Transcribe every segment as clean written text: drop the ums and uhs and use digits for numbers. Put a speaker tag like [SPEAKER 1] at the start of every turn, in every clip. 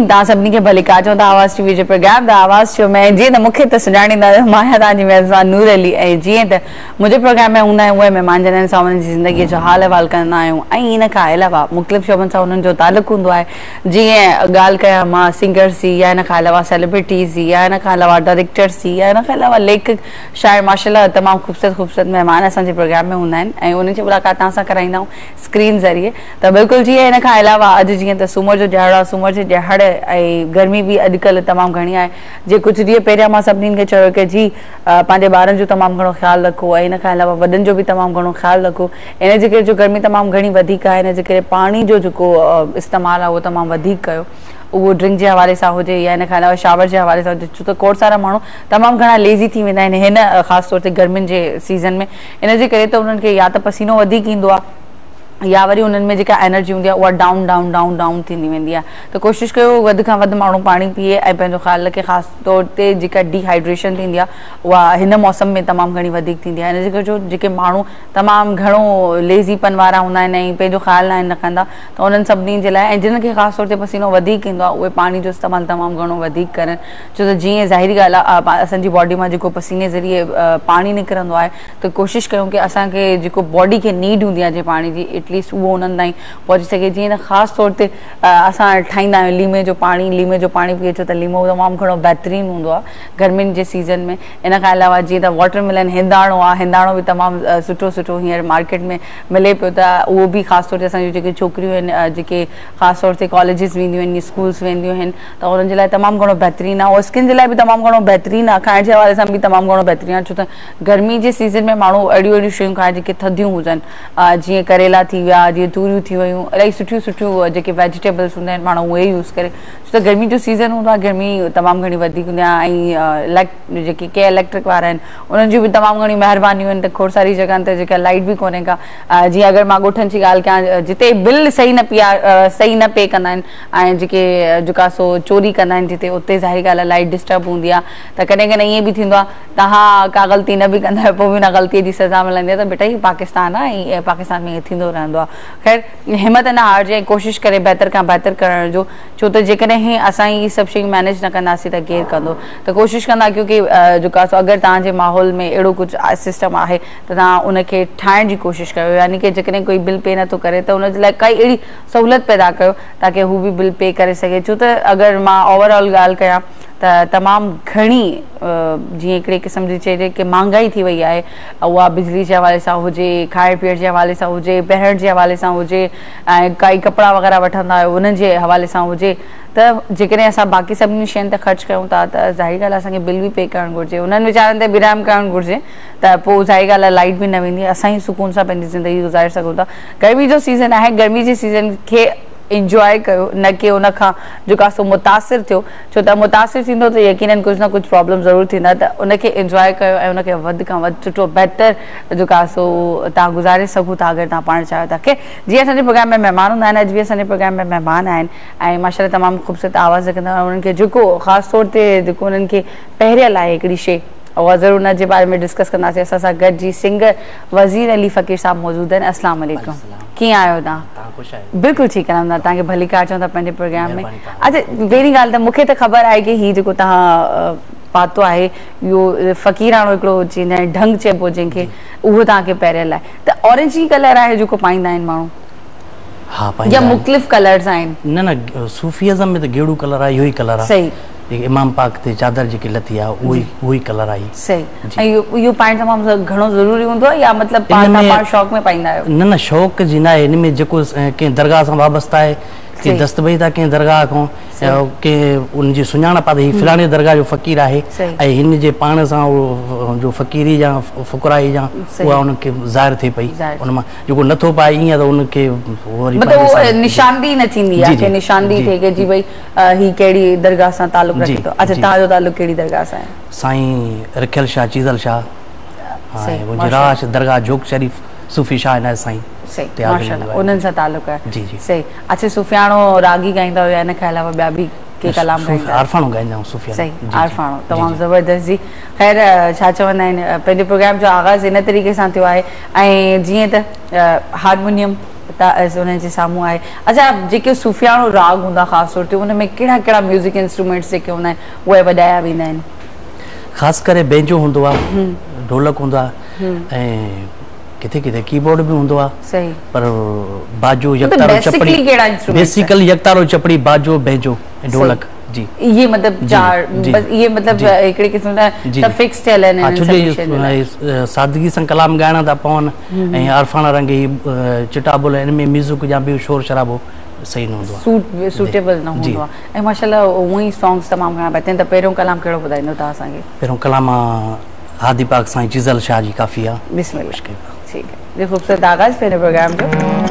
[SPEAKER 1] तव्हां सभिनी खे भली का चओ था आवाज़ टीवी जे प्रोग्राम द आवाज़ शो में। जीअं त मूंखे त सुञाणींदा मां आहियां तव्हांजी मेज़बान नूर अली, ऐं जीअं त मुंहिंजे प्रोग्राम में हूंदा आहिनि उहे महिमान जन सां उन्हनि जी ज़िंदगीअ जो हाल अहिवाल कंदा आहियूं, ऐं इन खां अलावा मुख़्तलिफ़ शोबनि सां उन्हनि जो तालुक़ु हूंदो आहे। जीअं ॻाल्हि कयां मां सिंगर्स जी, या इन खां अलावा सेलिब्रिटीज़ जी, या इन खां अलावा डायरेक्टर्स जी, या इन खां अलावा लेखक शाइर माशाल्लाह तमामु ख़ूबसूरत महिमान असांजे प्रोग्राम में हूंदा आहिनि, ऐं उन्हनि जी मुलाक़ात तव्हां सां कराईंदा आहियूं स्क्रीन ज़रिए। त बिल्कुलु जीअं इन खां अलावा अॼु जीअं त सूमर जो ॾियारु आहे, सूमर जे ॾियार ऐं गर्मी बि अॼुकल्ह तमामु घणी आहे। जे कुझु ॾींहं पहिरियां मां सभिनीनि खे चयो कि जी पंहिंजे ॿारनि जो तमामु घणो ख़्यालु रखो, ऐं इन खां अलावा वॾनि जो बि तमामु घणो ख़्यालु रखो। इन जे करे जो गर्मी तमामु घणी वधीक आहे, इन जे करे पाणी जो जेको इस्तेमालु आहे उहो तमामु वधीक कयो, उहो ड्रिंक जे हवाले सां हुजे या इन खां अलावा शावर जे हवाले सां हुजे, छो त खोड़ सारा माण्हू तमामु घणा लेज़ी थी वेंदा आहिनि हिन ख़ासि तौर ते गर्मियुनि जे सीज़न में। इन जे करे त उन्हनि खे या त पसीनो वधीक ईंदो आहे, या वरी उन्हनि में जेका एनर्जी हूंदी आहे उहा डाउन डाउन डाउन डाउन थींदी वेंदी आहे। त कोशिशि कयो वधि खां वधि माण्हू पाणी पीए ऐं पंहिंजो ख़्यालु रखे। ख़ासि तौर ते जेका डिहाइड्रेशन थींदी आहे उहा हिन मौसम में तमामु घणी वधीक थींदी आहे। इन जे करे जो जेके माण्हू तमामु घणो लेज़ीपन वारा हूंदा आहिनि ऐं पंहिंजो ख़्यालु न रखंदा, त उन्हनि सभिनी जे लाइ ऐं जिन खे ख़ासि तौर ते पसीनो वधीक ईंदो आहे उहे पाणी जो इस्तेमालु तमामु घणो वधीक करनि, छो त जीअं ज़ाहिरी ॻाल्हि आहे असांजी बॉडी मां जेको पसीने ज़रिए पाणी निकिरंदो आहे, त कोशिशि कयूं कि असांखे जेको बॉडी खे नीड हूंदी आहे जे पाणी जी एटलीस्ट उहो उन्हनि ताईं पहुची सघे। जीअं त ख़ासि तौर ते असां ठाहींदा आहियूं लीमे जो पाणी पीए, छो त लीमो तमामु घणो बहितरीनु हूंदो आहे गर्मियुनि जे सीज़न में। इन खां अलावा जीअं त वाटरमेलन हिंदाणो आहे, हिंदाणो बि तमामु सुठो हींअर मार्केट में मिले पियो, त उहो बि ख़ासि तौर ते असांजूं जेके छोकिरियूं आहिनि जेके ख़ासि तौर ते कॉलेजिस वेंदियूं आहिनि, स्कूल्स वेंदियूं आहिनि, त उन्हनि जे लाइ तमामु घणो बहितरीनु आहे। और स्किन जे लाइ बि तमामु घणो बहितरीनु आहे, खाइण जे हवाले सां बि तमामु घणो बहितरीनु आहे, छो त गर्मी जे सीज़न में माण्हू अहिड़ियूं शयूं खाए जेके थधियूं हुजनि, जीअं करेला थी विया, जीअं तूरियूं थी वियूं, इलाही सुठियूं जेके वेजिटेबल्स हूंदा आहिनि माण्हू उहे यूज़ करे, छो त गर्मी जो सीज़न हूंदो आहे, गर्मी तमामु घणी वधीक हूंदी आहे। ऐं जेके के इलेक्ट्रिक वारा आहिनि उन्हनि जूं बि तमामु घणी महिरबानियूं आहिनि, त खोड़ सारी जॻहनि ते जेका लाइट बि कोन्हे का। जीअं अगरि मां ॻोठनि जी ॻाल्हि कयां, जिते बिल सही न पे कंदा आहिनि ऐं जेका सो चोरी कंदा आहिनि जिते, उते ज़ाहिरी ॻाल्हि आहे लाइट डिस्टर्ब हूंदी आहे, त कॾहिं कॾहिं ईअं बि थींदो आहे तव्हां का ग़लती न बि कंदा आहियो, पोइ बि हुन ग़लतीअ जी सज़ा मिलंदी आहे। त बेटा ही पाकिस्तान आहे, ऐं पाकिस्तान में ईअं थींदो रहंदो आहे। ख़ैर हिमत न हारिजे, कोशिशि करे बहितर खां बहितर करण जो, छो त जेकॾहिं असां इहे सभु शयूं मैनेज न कंदासीं त केरु कंदो। त कोशिशि कंदा क्योंकि जेका अगरि तव्हांजे माहौल में अहिड़ो कुझु सिस्टम आहे त तव्हां उनखे ठाहिण जी कोशिशि कयो, यानी कि जेकॾहिं कोई बिल पे नथो करे त उनजे लाइ काई अहिड़ी सहूलियत पैदा कयो ताकी हू बि बिल पे करे सघे। छो त अगरि मां ओवरऑल ॻाल्हि कयां त तमामु घणी जीअं हिकिड़े क़िस्म जी चइजे कि महांगाई थी वई आहे, उहा बिजली जे हवाले सां हुजे, खाइण पीअण जे हवाले सां हुजे, पहिरण जे हवाले सां हुजे, ऐं काई कपिड़ा वग़ैरह वठंदा आहियो उन्हनि जे हवाले सां हुजे, त जेकॾहिं असां बाक़ी सभिनी शयुनि ते ख़र्चु कयूं था त ज़ाहिरी ॻाल्हि आहे असांखे बिल बि पे करणु घुरिजे, उन्हनि वीचारनि ते बि रहम करणु घुरिजे, त पोइ ज़ाहिरी ॻाल्हि आहे लाइट बि न वेंदी, असां ई सुकून सां पंहिंजी ज़िंदगी गुज़ारे सघूं था। गर्मी जो सीज़न आहे, गर्मी जे सीज़न खे इंजॉय कयो, न कि उन खां जेका सो मुतासिर थियो, छो त मुतासिर थींदो त यकीनन कुझु न कुझु प्रॉब्लम ज़रूरु थींदा, त उनखे इंजॉय कयो ऐं उनखे वधि खां वधि सुठो बहितर जेका सो तव्हां गुज़ारे सघो था अगरि तव्हां पाण चाहियो था। कि जीअं असांजे प्रोग्राम में महिमान हूंदा आहिनि, अॼु बि असांजे प्रोग्राम में महिमान आहिनि ऐं माशाल्लाह तमामु ख़ूबसूरत आवाज़ रखंदा आहिनि। उन्हनि खे जेको ख़ासि तौर ते जेको उन्हनि खे पहिरियल आहे हिकिड़ी शइ, और ज़रूरु उन जे बारे में डिस्कस कंदासीं। असां सां गॾु जी सिंगर वज़ीर अली फ़कीर साहब मौजूदु आहिनि। अस्सलाम वालेकुम, कीअं आहियो तव्हां? बिल्कुलु ठीकु आहे, तव्हांखे भली कार चऊं था पंहिंजे प्रोग्राम में। अच्छा, पहिरीं ॻाल्हि त मूंखे त ख़बर आहे कि हीउ जेको तव्हां पातो आहे इहो फ़कीराणो हिकिड़ो चईंदा आहिनि ढंग चइबो जंहिंखे, उहो तव्हांखे पहिरियल आहे। त ऑरेंज ई कलर आहे जेको पाईंदा आहिनि माण्हू?
[SPEAKER 2] हाँ,
[SPEAKER 1] या मुख़्तलिफ़ कलर्स आहिनि?
[SPEAKER 2] न सूफ़ियज़म में त गेड़ू कलर आहे, इहो ई कलर आहे। सही, इमाम पाक ते चादर जेकी लथी आहे उहो ई कलर आहे। सही, ऐं
[SPEAKER 1] इहो पाइण तमामु घणो ज़रूरी हूंदो आहे या मतिलबु पाण शौक़ में पाईंदा आहियो?
[SPEAKER 2] न शौक़ जी न आहे, हिन में जेको कंहिं दरगाह सां वाबस्ता आहे, कंहिं दस्तबई था कंहिं दरगाह खां, कंहिं उनजी सुञाणप आहे त फलाणे दरगाह जो फ़कीर आहे, ऐं हिन जे पाण सां जो फ़कीरी या फ़ुक़राई या उहा उनखे ज़ाहिर थिए पई। उन मां जेको नथो पाए ईअं त उनखे
[SPEAKER 1] निशानदी न थींदी आहे, निशानदी थिए कि जी भई ही कहिड़ी दरगाह सां तालुक़ रखे थो। अच्छा, तव्हांजो तालुक़ कहिड़ी दरगाह सां आहे?
[SPEAKER 2] साईं रखियल शाह चीज़ल शाह, मुजराश दरगाह जोग शरीफ़ सूफ़ी शाह न साईं।
[SPEAKER 1] सही, माशाल्लाह, उन्हनि सां तालुक़ आहे। जी जी, सही। अच्छा, सूफ़ियाणो रागी गाईंदा हुया, इन खां अलावा ॿिया बि के कलाम गाईंदा?
[SPEAKER 2] आरफाणो गाईंदा आहियूं सूफ़ियानो।
[SPEAKER 1] सही, आरफाणो तमामु ज़बरदस्त। जी ख़ैर, छा चवंदा आहिनि, पंहिंजे प्रोग्राम जो आगाज़ इन तरीक़े सां थियो आहे, ऐं जीअं त हारमोनियम उन्हनि जे साम्हूं आहे। अच्छा, जेके सूफियाणो राग हूंदा ख़ासि तौर ते उन में कहिड़ा कहिड़ा म्यूज़िक इंस्ट्रूमेंट्स जेके हूंदा आहिनि उहे वॼाया वेंदा आहिनि?
[SPEAKER 2] ख़ासि करे बेंजो हूंदो आहे, ढोलक हूंदो आहे ऐं किथे किथे कीबोर्ड भी हूंदो आहे। सही। पर बाजो यकतारो चपड़ी बेसिकली यकतारो चपड़ी बाजो बेंजो ढोलक जी ये मतलब चार ये मतलब एकड़े किस्म दा फिक्स थियल आहिनि। सादगी सां कलाम ॻाइणा था पवनि ऐं अरफाना रंग ही चिटाबुल इन में म्यूज़िक या ॿियो शोर शराबो सही न हूंदो आहे, सूटेबल न हूंदो आहे। ऐं माशाल्लाह उहो ई सॉन्ग्स तमामु घणा बहितरीन। त पहिरियों कलाम कहिड़ो ॿुधाईंदो तव्हां असांखे? पहिरियों कलाम हादी पाक साईं चिज़ल शाह जी काफ़ी आहे। बिस्मिल्लाह। ठीक है, ये खूबसूरत आगाज़ फिर प्रोग्राम जो।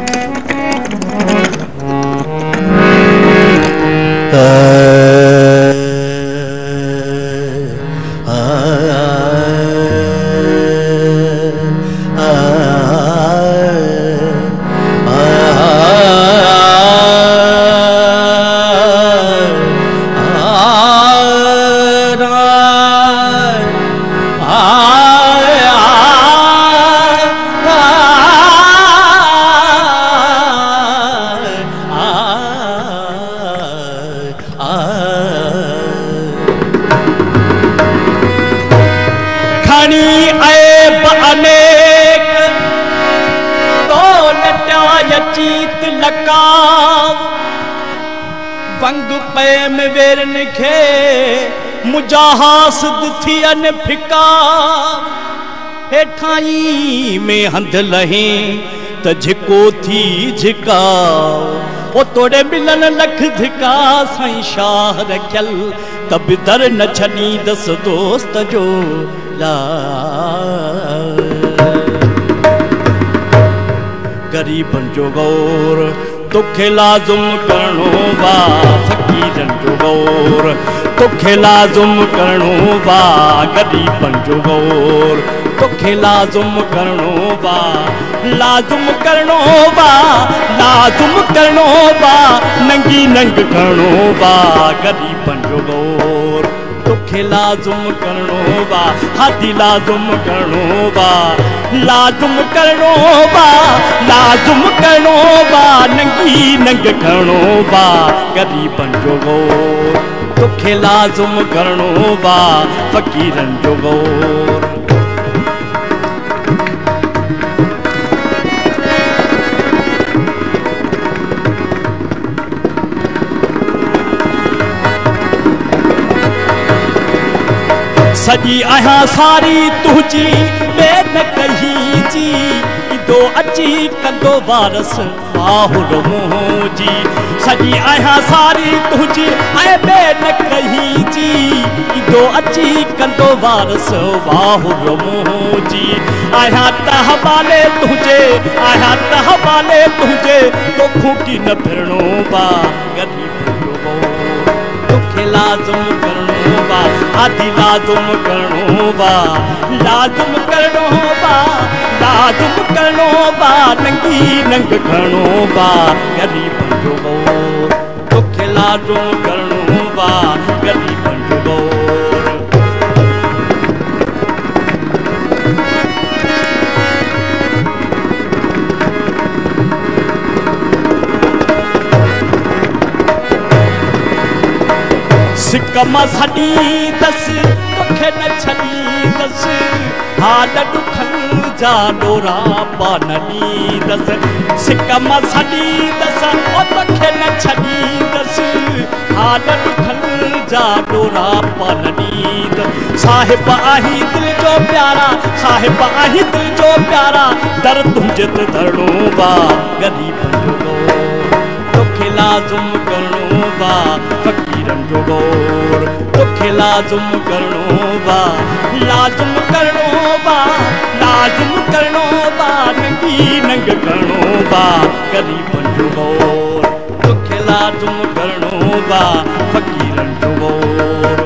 [SPEAKER 3] मुजाहासद थियन फिका हेठाई में हंध लहे त झिको थी झिकाओ ओ तोड़े मिलन लख धिका साईं शाह रखियल तब दर न छनी दस दोस्त जो ला गरीबन जो गौर तोखे लाज़ुम करणो वा फ़कीरन जो गौर तोखे लाज़ुम करणो वा गरीबन जो गौर तोखे लाज़ुम करणो वा लाज़ुम करणो वा लाज़ुम करणो वा नंगी नंग करणो वा गरीबन जो गौर तोखे लाज़ुम करणो वा हादी लाज़ुम करणो वा लाज़ुम करणो वा लाज़ुम करणो वा नंगी नंग करणो वा गरीबन जो गौर तोखे लाज़ुम करणो वा फ़कीरन जो गौर सजी आया सारी तुझी बेन कही जी दो अची कंदो वारस बाहुर मोजी सजी आया सारी तुझी आए बेन कही जी दो अची कंदो वारस बाहुर मोजी आया तहवाले तुझे आया तहवाले तुझे तो खूटी न फिरणो वा गरीब जो तोखे लाज़ुम करणो वा आदि लाज़ुम करणो वा लाज़ुम करणो वा लाज़ुम करणो वा नंगी नंग करणो वा गरीबन जो गौर तोखे लाज़ुम करणो वा गरीबन जो गौर सिकम सड़ी दस तोखे न छड़ी दस हाल दुखन जा डोरा पाननी दस सिकम सड़ी दस ओ तोखे न छड़ी दस हाल दुखन जा डोरा पाननी दस साहिब आही दिल जो प्यारा साहिब आही दिल जो प्यारा दर तुझे ते धरणो वा गरीबन जो गौर तोखे लाज़ुम करणो वा फ़कीरन जो गौर तोखे लाज़ुम करणो वा लाज़ुम करणो वा लाज़ुम करणो वा नंगी नंग करणो वा गरीबन जो गौर तोखे लाज़ुम करणो वा फ़कीरन जो गौर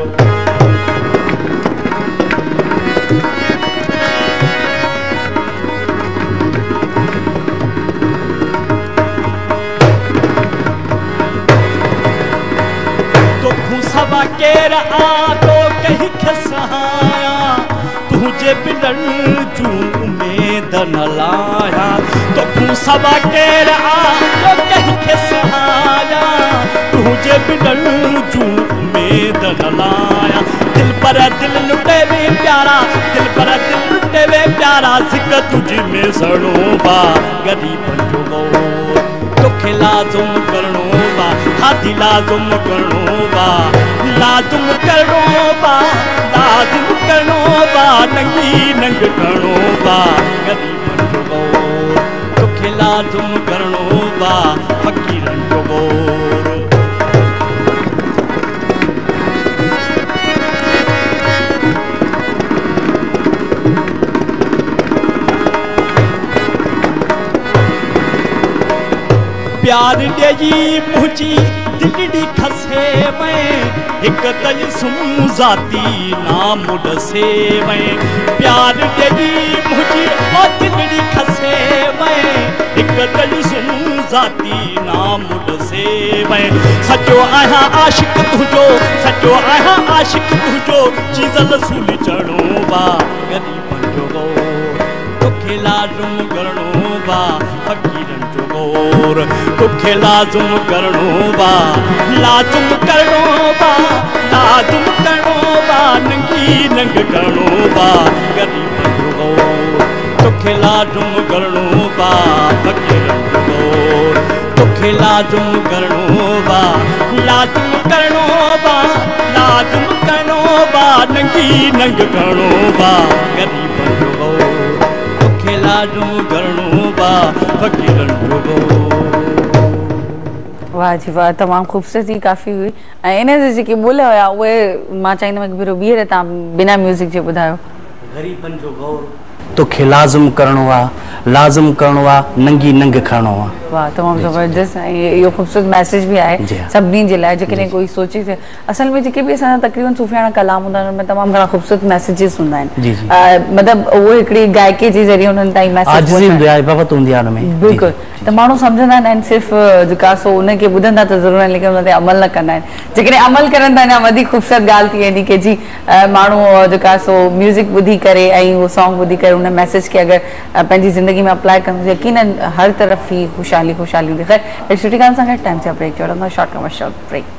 [SPEAKER 3] केर आ तो कहीं खसाया तुझे बिलन जू उम्मीद न लाया तो सवा केर आयो कंहिंखे सहाया तुंहिंजे बिनल जूं उमेद न लाया दिल पर दिल लुटे वे प्यारा दिल पर दिल लुटे वे प्यारा सिक तुझी में सड़ो बा गरीबन जो गोर तोखे लाज़ुम करणो बा हादी लाज़ुम करणो बा लाज़ुम करणो बा लाज़ुम करणो बा नंगी नंग करणो बा गरीबन जो गोर तोखे लाज़ुम करणो बा फ़कीरन जो गोर प्यार ॾेई मुंहिंजी दिलड़ी खसे मैं एक तयसुम ज़ाती नाम ॾसे मैं प्यार ॾेई मुंहिंजी ओ दिलड़ी खसे मैं एक तयसुम ज़ाती नाम ॾसे मैं सचो आहियां आशिक़ तुंहिंजो सचो आहियां आशिक़ तुंहिंजो चीज़ रसूल चढ़ो बा गरीबन जो गोर तोखे लाज़ुम करणो बा फ़कीरन जो गोर तोखे लाज़ुम करणो बा लाज़ुम करणो बा लाज़ुम करणो बा नंगी नंग करणो बा गरीबन जो गोर तोखे लाज़ुम करणो बा फ़कीरन जो गोर तोखे लाज़ुम करणो बा लाज़ुम करणो बा लाज़ुम करणो बा नंगी नंग करणो बा गरीबन जो गोर तोखे लाज़ुम करणो बा फ़कीरन जो गोर
[SPEAKER 1] वाह जी वाह तमाम खूबसूरती काफ़ी हुई ऐं इन जेके ॿोल हुया उहे मां चाहींदमि कि भेरो बीहे तव्हां बिना म्यूज़िक जे ॿुधायो
[SPEAKER 2] गरीबन जो गौर तोखे लाज़िम करणो आहे लाज़िम करणो आहे नंगी नंग खणणो आहे
[SPEAKER 1] वाह तमामु ज़बरदस्त ऐं इहो ख़ूबसूरत मैसेज बि आहे सभिनी जे लाइ जेकॾहिं कोई सोचे थे असल में जेके बि असांजा तक़रीबन सूफ़ियाना कलाम हूंदा आहिनि उनमें तमामु घणा ख़ूबसूरत मैसेजिस हूंदा आहिनि मतिलबु उहो हिकिड़ी गायकी जे ज़रिए उन्हनि ताईं मैसेज बिल्कुलु त माण्हू सम्झंदा आहिनि सिर्फ़ु जेका सो उनखे ॿुधंदा त ज़रूरु आहिनि लेकिन उन ते अमल न कंदा आहिनि जेकॾहिं अमल करनि था अञा वधीक ख़ूबसूरत ॻाल्हि थी वेंदी कि जी माण्हू जेका सो म्यूज़िक ॿुधी करे ऐं उहो सॉन्ग ॿुधी करे उन मैसेज खे अगरि पंहिंजी ज़िंदगी में अप्लाई कंदो यकीनन हर तरफ़ ई ख़ुशहाली ख़ुशहाली हूंदी ख़ैर हिकु सुठी ॻाल्हि सां गॾु टाइम सां ब्रेक वठंदो short commercial break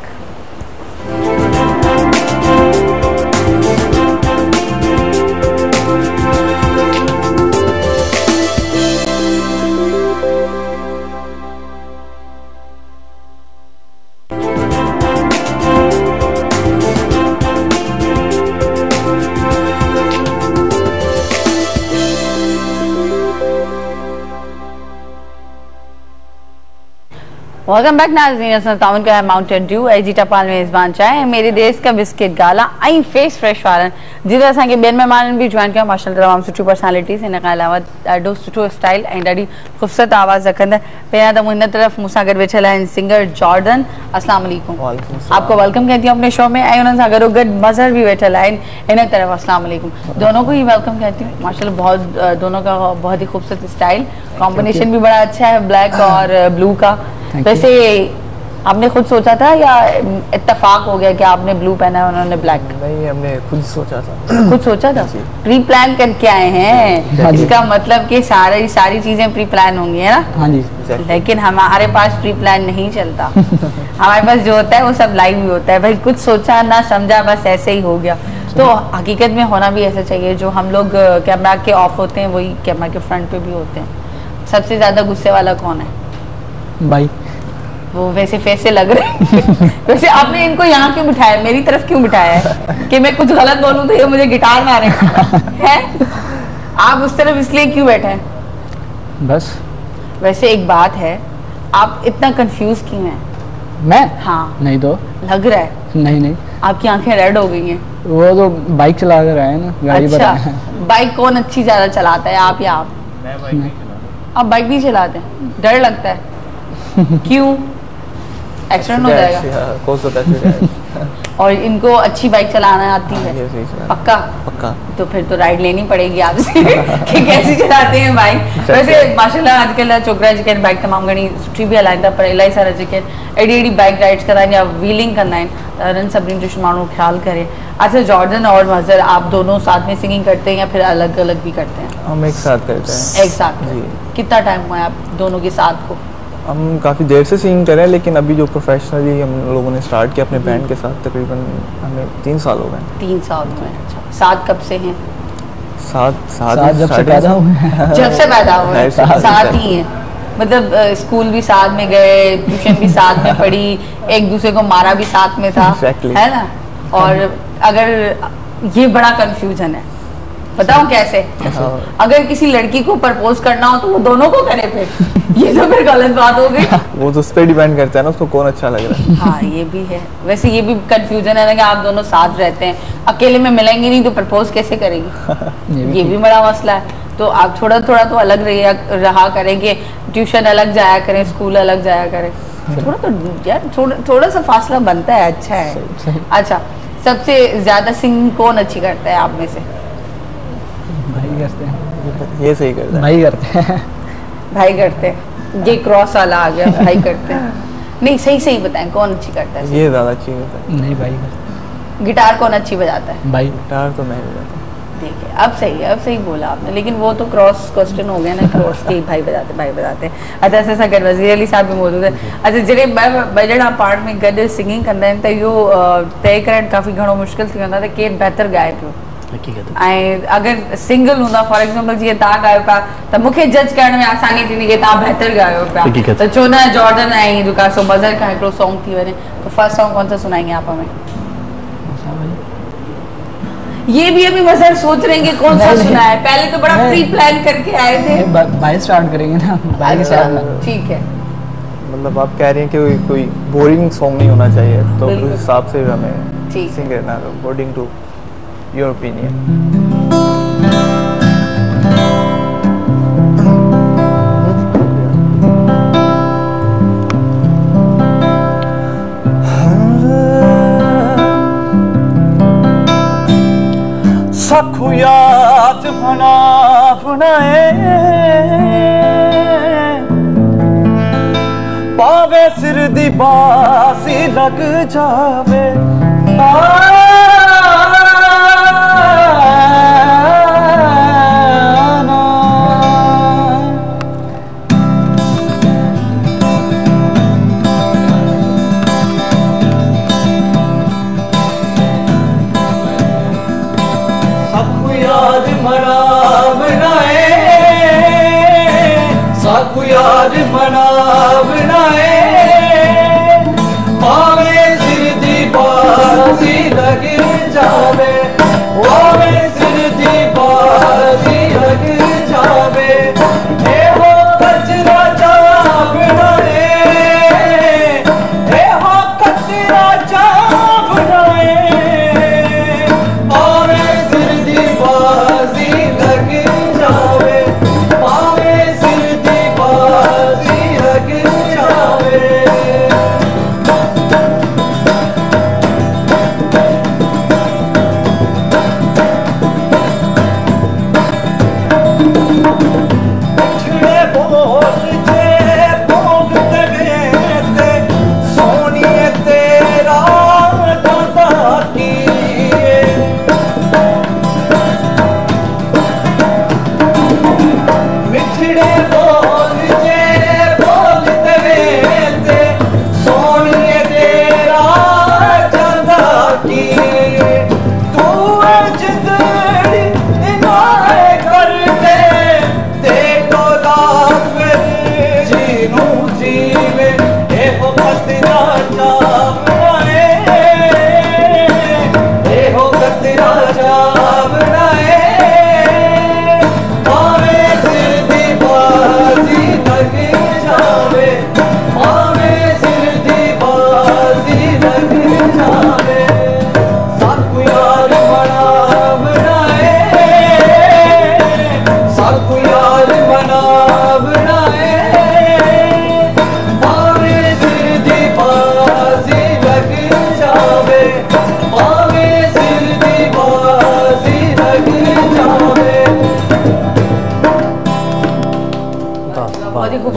[SPEAKER 1] welcome back नाज़रीन असां ताउन का माउंटेन ड्यू ऐं जी टपाल मेज़बान चाहे मेरे देश का बिस्किट गाला ऐं फेस फ्रेश वारनि जी त असांखे ॿियनि महिमाननि बि जॉइन कयो माशाअल्लाह तमामु सुठियूं पर्सनैलिटीज़ हिन खां अलावा ॾाढो सुठो स्टाइल ऐं ॾाढी ख़ूबसूरत आवाज़ रखंदा पहिरियां त हिन तरफ़ मूंसां गॾु वेठल आहिनि सिंगर जॉर्डन अस्सलाम वालेकुम आपको वेलकम कहती हूँ अपने शो में ऐं उन्हनि सां गॾोगॾु मज़हर भी बैठल आहिनि हिन तरफ़ अस्सलाम वालेकुम दोनों को ही वेलकम कहती हूँ माशाअल्लाह बहुत दोनों का बहुत ही खूबसूरत स्टाइल कॉम्बिनेशन भी बड़ा अच्छा है ब्लैक और ब्लू का वैसे आपने खुद सोचा था या इत्तेफाक हो गया कि आपने ब्लू पहना है उन्होंने ब्लैक
[SPEAKER 4] नहीं हमने खुद सोचा था
[SPEAKER 1] खुद सोचा था प्री प्लान करके आए हैं इसका मतलब कि सारी चीजें प्री प्लान होंगी है ना
[SPEAKER 4] हाँ जी
[SPEAKER 1] लेकिन हमारे पास प्री प्लान नहीं चलता हमारे पास जो होता है वो सब लाइव ही होता है भाई कुछ सोचा ना समझा बस ऐसे ही हो गया तो हकीकत में होना भी ऐसा चाहिए जो हम लोग कैमरा के ऑफ होते हैं वही कैमरा के फ्रंट पे भी होते हैं सबसे ज्यादा गुस्से वाला कौन है
[SPEAKER 4] भाई
[SPEAKER 1] वो वैसे फेस से लग रहे वैसे आपने इनको यहाँ क्यों बिठाया मेरी तरफ क्यों बिठाया है कि मैं कुछ गलत बोलूं तो ये मुझे गिटार मारे हैं आप उस तरफ इसलिए क्यों बैठे हैं
[SPEAKER 4] बस
[SPEAKER 1] वैसे एक बात है आप इतना कंफ्यूज क्यों हैं
[SPEAKER 4] मैं
[SPEAKER 1] हाँ
[SPEAKER 4] नहीं तो
[SPEAKER 1] लग रहा है
[SPEAKER 4] नहीं
[SPEAKER 1] आपकी आंखें रेड हो गई हैं
[SPEAKER 4] वो तो बाइक चला कर आए ना गाड़ी
[SPEAKER 1] अच्छा
[SPEAKER 4] पर
[SPEAKER 1] बाइक कौन अच्छी ज्यादा चलाता है आप या आप आप बाइक नहीं चलाते डर लगता है क्यों एक्सीडेंट हो जाएगा और इनको अच्छी बाइक चलाना आती है पक्का
[SPEAKER 4] पक्का
[SPEAKER 1] तो फिर तो राइड लेनी पड़ेगी आपसे कि कैसे चलाते हैं बाइक वैसे माशाल्लाह आजकल छोकरा जेके बाइक तमाम घणी सुठी भी हलाइन था पर इलाही सारा जेके एडी बाइक राइड्स कंदा आहिनि या व्हीलिंग कंदा आहिनि रन सभिनी जो माण्हू ख्याल करे अच्छा जॉर्डन और मज़हर आप दोनों साथ में सिंगिंग करते हैं या फिर अलग अलग भी करते हैं
[SPEAKER 4] हम एक साथ करते हैं
[SPEAKER 1] एक साथ कितना टाइम हुआ है आप दोनों के साथ को?
[SPEAKER 5] हम काफ़ी देर से सिंगिंग कर रहे हैं, लेकिन अभी जो प्रोफेशनली हम लोगों ने स्टार्ट किया अपने बैंड के साथ, तकरीबन हमें 3 साल हो गए।
[SPEAKER 1] 3 साल हुए। अच्छा, साथ कब से हैं?
[SPEAKER 5] साथ
[SPEAKER 4] जब से पैदा हुए हैं।
[SPEAKER 1] जब से पैदा हुए साथ ही हैं, मतलब स्कूल भी साथ में गए, ट्यूशन भी साथ में पढ़ी, एक दूसरे को मारा भी साथ में था, है ना? और अगर ये बड़ा कंफ्यूजन है, बताओ कैसे? अगर किसी लड़की को प्रपोज करना हो तो वो दोनों को करे, फिर ये तो फिर गलत बात हो गई।
[SPEAKER 5] वो तो उस पर डिपेंड करता है ना, उसको कौन अच्छा लग रहा है।
[SPEAKER 1] हाँ, ये भी है। वैसे ये भी कंफ्यूजन है ना कि आप दोनों साथ रहते हैं, अकेले में मिलेंगे नहीं तो प्रपोज कैसे करेंगी? ये भी बड़ा मसला है। तो आप थोड़ा थोड़ा तो अलग रहा करें, कि ट्यूशन अलग जाया करें, स्कूल अलग जाया करें, थोड़ा तो यार थोड़ा सा फासला बनता है, अच्छा है। अच्छा, सबसे ज्यादा सिंगिंग कौन अच्छी करता है आप में से?
[SPEAKER 4] भाई करते हैं।
[SPEAKER 5] ये सही करता है।
[SPEAKER 4] भाई करते हैं।
[SPEAKER 1] भाई करते हैं, ये क्रॉस वाला आ गया, भाई करते हैं। नहीं, सही बताएं, कौन अच्छी करता है?
[SPEAKER 5] ये ज़्यादा अच्छी करता है।
[SPEAKER 4] नहीं, भाई करते
[SPEAKER 1] गिटार कौन अच्छी बजाता है?
[SPEAKER 4] भाई।
[SPEAKER 5] गिटार तो मैं बजाता हूँ।
[SPEAKER 1] ठीक है, अब सही बोला आपने, लेकिन वो तो क्रॉस क्वेश्चन हो गया ना, क्रॉस के भाई बजाते। अच्छा, ऐसा कर वज़ीर अली साहब भी मौजूद है। अच्छा, जॾहिं ॿ पार्ट में गॾु सिंगिंग कंदा आहिनि त इहो तय करणु काफ़ी घणो मुश्किल थी वेंदो आहे त केरु बहितर ॻाए पियो। ऐं अगरि सिंगल हूंदा, फॉर एग्जाम्पल जीअं तव्हां ॻायो पिया त मूंखे जज करण में आसानी थींदी कि तव्हां बहितर ॻायो पिया, त छो न जॉर्डन ऐं लुकासो मज़र का हिकिड़ो सॉन्ग थी वञे। तो फर्स्ट सॉन्ग कौन सा सुनाएंगे आप हमें? ये भी अभी मज़र सोच रहे हैं कि कौन सा सुना है, पहले तो बड़ा प्री प्लान करके आए थे।
[SPEAKER 4] भाई स्टार्ट करेंगे ना, भाई के साथ।
[SPEAKER 1] ठीक है,
[SPEAKER 5] मतलब आप कह रही हैं कि कोई बोरिंग सॉन्ग नहीं होना चाहिए, तो उस हिसाब से हमें
[SPEAKER 1] ठीक
[SPEAKER 5] सिंग करना है, अकॉर्डिंग टू योर ओपिनियन।
[SPEAKER 3] साखू याद बनाए पावे सिर दी बासी लग जावे, साखू याद मनाए पावे सिर दी बासी लग जावे, पावे सिर दी बासी लग जावे। ए हो कचरा चा बनाए, ए हो कचरा चा बनाए, पावे सिर दी बासी लग जावे, पावे सिर दी बासी लग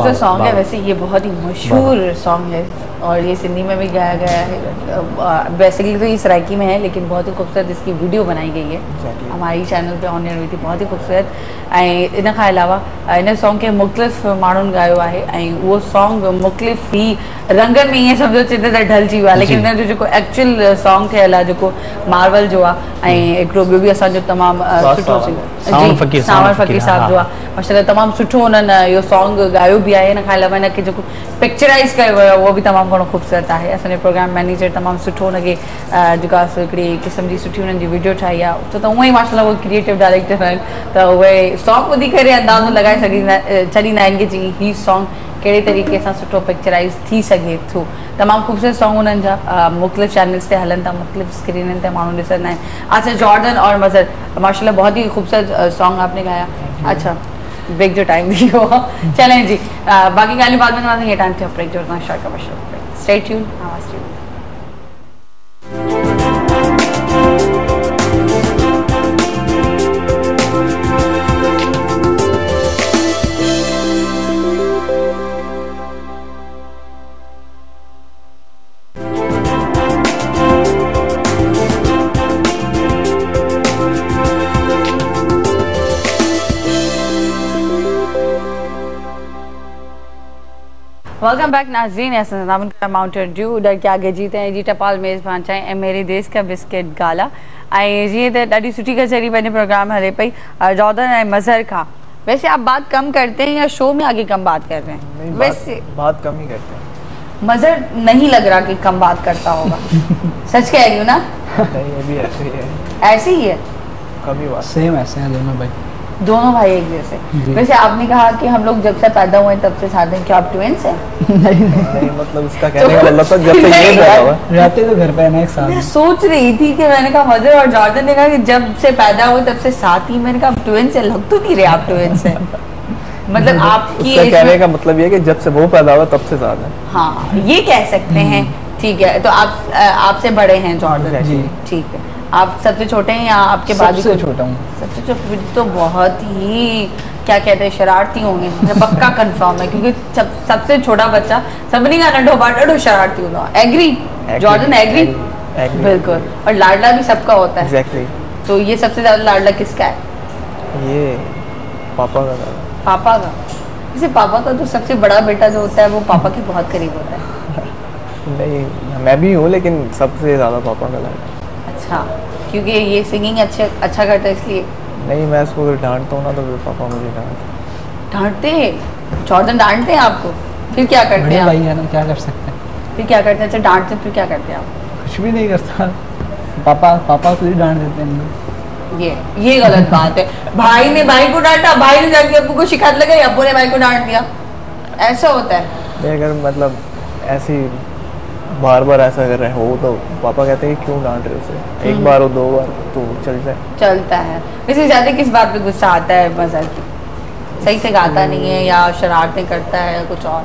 [SPEAKER 1] खूबसूरत सॉन्ग है। वैसे ये बहुत ही मशहूर सॉन्ग है और ये सिंधी में भी गाया गया है। बेसिकली तो ये सराइकी में है लेकिन बहुत ही खूबसूरत इसकी वीडियो बनाई गई है हमारी चैनल पे ऑन एयर हुई थी, बहुत ही खूबसूरत। ऐं इन खां अलावा इन सॉन्ग खे मुख़्तलिफ़ माण्हुनि ॻायो आहे ऐं उहो सॉन्ग मुख़्तलिफ़ ई रंगनि में ईअं सम्झो चित त ढलिजी वियो आहे, लेकिन हिन जो जेको एक्चुअल सॉन्ग ठहियल आहे जेको मार्वल जो आहे ऐं हिकिड़ो ॿियो बि असांजो तमामु सुठो
[SPEAKER 2] सावण फ़कीर
[SPEAKER 1] साहब जो आहे माशाल्लाह तमामु सुठो हुननि इहो सॉन्ग ॻायो बि आहे। हिन खां अलावा हिनखे जेको पिक्चराइज़ कयो वियो आहे उहो बि तमामु घणो ख़ूबसूरत आहे। असांजो प्रोग्राम मैनेजर तमामु सुठो हुनखे जेको आहे सो हिकिड़ी क़िस्म जी सुठी हुननि जी वीडियो ठाही आहे, छो त उअं ई माशाल्लाह उहे क्रिएटिव डायरेक्टर आहिनि त उहे सॉन्ग ॿुधी करे अंदाज़ो लॻाए छॾींदा आहिनि कि जी हीउ सॉन्ग कहिड़े तरीक़े सां सुठो पिक्चराइज़ थी सघे थो। तमामु ख़ूबसूरत सॉन्ग हुननि जा मुख़्तलिफ़ चैनल्स ते हलनि था, मुख़्तलिफ़ स्क्रीननि ते माण्हू ॾिसंदा आहिनि। अच्छा, जॉर्डन और मज़र माशाल्लाह बहुत ही खूबसूरत सॉन्ग आपने गाया। अच्छा, ब्रेक जो टाइम भी हो चलें जी, बाकी गालियों बाद में ये टाइम थे ब्रेक जो short commercial. Stay tune, Awaz tune. Welcome back नाज़रीन, ऐसा माउंटेन ड्यू उधर के आगे जीते हैं जी टपाल मेज़बान चाहे मेरे देश का बिस्किट गाला ऐं जीअं त ॾाढी सुठी कचहरी पंहिंजे प्रोग्राम हले पई जॉर्डन ऐं मज़हर खां। वैसे आप बात कम करते हैं या शो में आगे कम बात कर रहे हैं?
[SPEAKER 5] नहीं,
[SPEAKER 1] वैसे
[SPEAKER 5] बात कम ही करते हैं।
[SPEAKER 1] मज़हर नहीं लग रहा कि कम बात करता होगा सच कह रही हूँ ना?
[SPEAKER 5] नहीं, ये भी ऐसे ही है,
[SPEAKER 1] ऐसे ही है,
[SPEAKER 5] कम ही बात।
[SPEAKER 4] सेम ऐसे हैं दोनों भाई,
[SPEAKER 1] दोनों भाई एक जैसे। वैसे आपने कहा कि हम लोग जब से पैदा हुए तब से साथ हैं, क्या आप ट्विंस हैं?
[SPEAKER 5] नहीं, मतलब इसका कहने का मतलब था जब से ये पैदा हुआ
[SPEAKER 4] रहते तो घर पे है ना एक साथ।
[SPEAKER 1] मैं सोच रही थी कि मैंने कहा मदर और जॉर्डन ने कहा कि जब से पैदा हुए तब से साथ ही, मैंने कहा ट्विंस है, लग तो नहीं रहे आप ट्विंस हैं। मतलब आपकी
[SPEAKER 5] उसका कहने का मतलब ये है कि जब से वो पैदा हुआ तब से साथ है।
[SPEAKER 1] हाँ, ये कह सकते हैं, ठीक है। तो आप आपसे बड़े हैं जॉर्डन जी, ठीक है। आप सबसे छोटे हैं या आपके बाद
[SPEAKER 4] सबसे छोटा हूँ?
[SPEAKER 1] सबसे छोटा तो बहुत ही क्या कहते हैं शरारती होंगे, पक्का कंफर्म है क्योंकि सबसे छोटा बच्चा सभी का नंढो बाट ॾाढो शरारती होता है। Agree Jordan? एग्री बिल्कुल। और लाडला भी सबका होता है।
[SPEAKER 5] एग्जैक्टली।
[SPEAKER 1] तो ये सबसे ज्यादा लाडला किसका है?
[SPEAKER 5] ये पापा का।
[SPEAKER 1] पापा का? जैसे पापा का तो सबसे बड़ा बेटा जो होता है वो पापा के बहुत करीब होता है।
[SPEAKER 5] नहीं, मैं भी हूँ लेकिन सबसे ज्यादा पापा का लाडला।
[SPEAKER 1] अच्छा, क्योंकि ये सिंगिंग अच्छा करता है इसलिए?
[SPEAKER 5] नहीं, मैं इसको अगर डांटता हूँ ना तो फिर पापा मुझे
[SPEAKER 1] डांटते? जॉर्डन डांटते हैं आपको? फिर क्या करते हैं?
[SPEAKER 4] भाई है ना, क्या कर सकते हैं?
[SPEAKER 1] फिर क्या करते हैं? अच्छा, डांटते फिर क्या करते हैं आप?
[SPEAKER 4] कुछ भी नहीं करता, पापा को ही डांट देते हैं।
[SPEAKER 1] ये गलत बात है। भाई ने भाई को डांटा, भाई ने जाके अब्बू को शिकायत लगाई, अब्बू ने भाई को डांट दिया, ऐसा होता है?
[SPEAKER 5] अगर मतलब ऐसी बार बार ऐसा कर रहे हो तो पापा कहते हैं कि क्यों डांट रहे उसे, एक बार और दो बार तो चलता है। वैसे ज्यादा किस बात पे गुस्सा आता है मज़हर की? सही से गाता नहीं है या शरारतें करता है या कुछ और?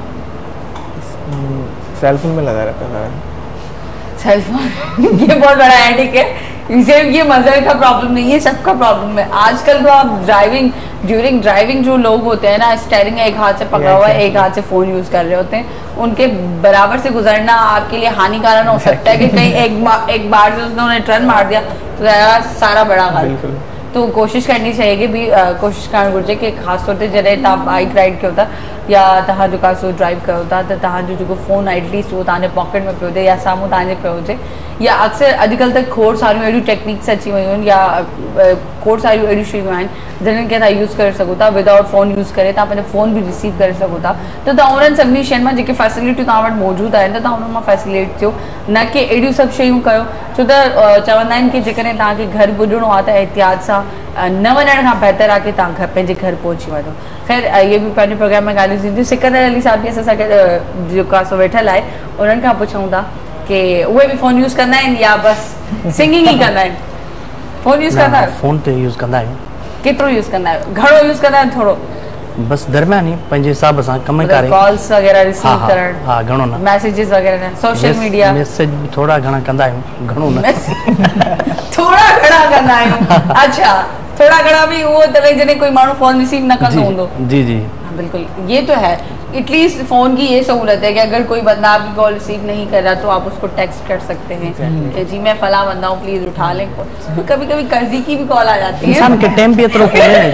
[SPEAKER 5] सेलफोन में लगा रहता है।
[SPEAKER 1] सेलफोन ये बहुत बड़ा हैंडिक है, इसे ये मज़हर का प्रॉब्लम नहीं है, सबका प्रॉब्लम है। आजकल तो आप ड्यूरिंग ड्राइविंग जो लोग होते हैं ना, स्टीयरिंग एक हाथ से पकड़ा हुआ है, एक हाथ से फोन यूज कर रहे होते हैं, उनके बराबर से गुजरना आपके लिए हानिकारक हो सकता है कि कहीं एक बार जो उन्होंने टर्न मार दिया तो सारा बड़ा गलत। तो कोशिश करनी चाहिए कि भी कोशिश करणु घुरिजे कि ख़ासि तौर ते जॾहिं तव्हां बाइक राइड कयो था या तव्हां जेका सो ड्राइव कयो था त तव्हांजो जेको फ़ोन एटलीस्ट उहो तव्हांजे पॉकेट में पियो हुजे या साम्हूं तव्हांजे पियो हुजे। या अक्सर अॼुकल्ह त खोड़ सारियूं अहिड़ियूं टेक्निक्स अची वियूं आहिनि या खोड़ सारियूं अहिड़ियूं शयूं आहिनि जिन्हनि खे तव्हां यूज़ करे सघो था विदाउट फ़ोन यूज़ करे तव्हां पंहिंजो फ़ोन बि रिसीव करे सघो था। त तव्हां उन्हनि सभिनी शयुनि मां जेके फैसिलिटियूं तव्हां वटि मौजूदु आहिनि त तव्हां उन्हनि मां फैसिलिटेट थियो, न कि अहिड़ियूं सभु शयूं कयो। छो त चवंदा आहिनि कि जेकॾहिं तव्हांखे घर पुॼणो आहे त एहतियात सां न वञण खां बहितर आहे कि तव्हां पंहिंजे घर पहुची वञो। ख़ैर ये भी पंहिंजे प्रोग्राम में ॻाल्हियूं थींदियूं। सिकंदर अली साहब बि असां सां गॾु जेका सो वेठल आहे, उन्हनि खां पुछूं था कि उहे बि फ़ोन यूज़ कंदा आहिनि या बसि सिंगिंग ई कंदा आहिनि? फ़ोन यूज़ कंदा आहियो?
[SPEAKER 2] फ़ोन ते यूज़ कंदा आहियूं।
[SPEAKER 1] केतिरो यूज़ कंदा आहियो? घणो यूज़ कंदा आहियो? थोरो?
[SPEAKER 2] बस दरमियानी पंहिंजे हिसाब सां कम करे।
[SPEAKER 1] कॉल्स वगैरह रिसीव करण?
[SPEAKER 2] हाँ, घणो न।
[SPEAKER 1] मैसेजेस वगैरह न? Social media? मैसेज
[SPEAKER 2] थोड़ा घणा कंदा आहियूं, घणो न।
[SPEAKER 1] थोड़ा घणा कंदा आहियूं? अच्छा, थोड़ा घणा भी वो तॾहिं जॾहिं कोई माण्हू फ़ोन रिसीव न कंदो हूंदो?
[SPEAKER 2] जी जी
[SPEAKER 1] बिल्कुल, ये तो है। एटलीस्ट फोन की ये सहूलत है कि अगर कोई बंदा आपकी कॉल रिसीव नहीं कर रहा तो आप उसको टेक्स्ट कर सकते हैं कि जी मैं फला बंदा हूँ, प्लीज उठा लें। तो कभी कभी कर्जी की भी कॉल आ जाती है,
[SPEAKER 2] इंसान के टाइम भी इतना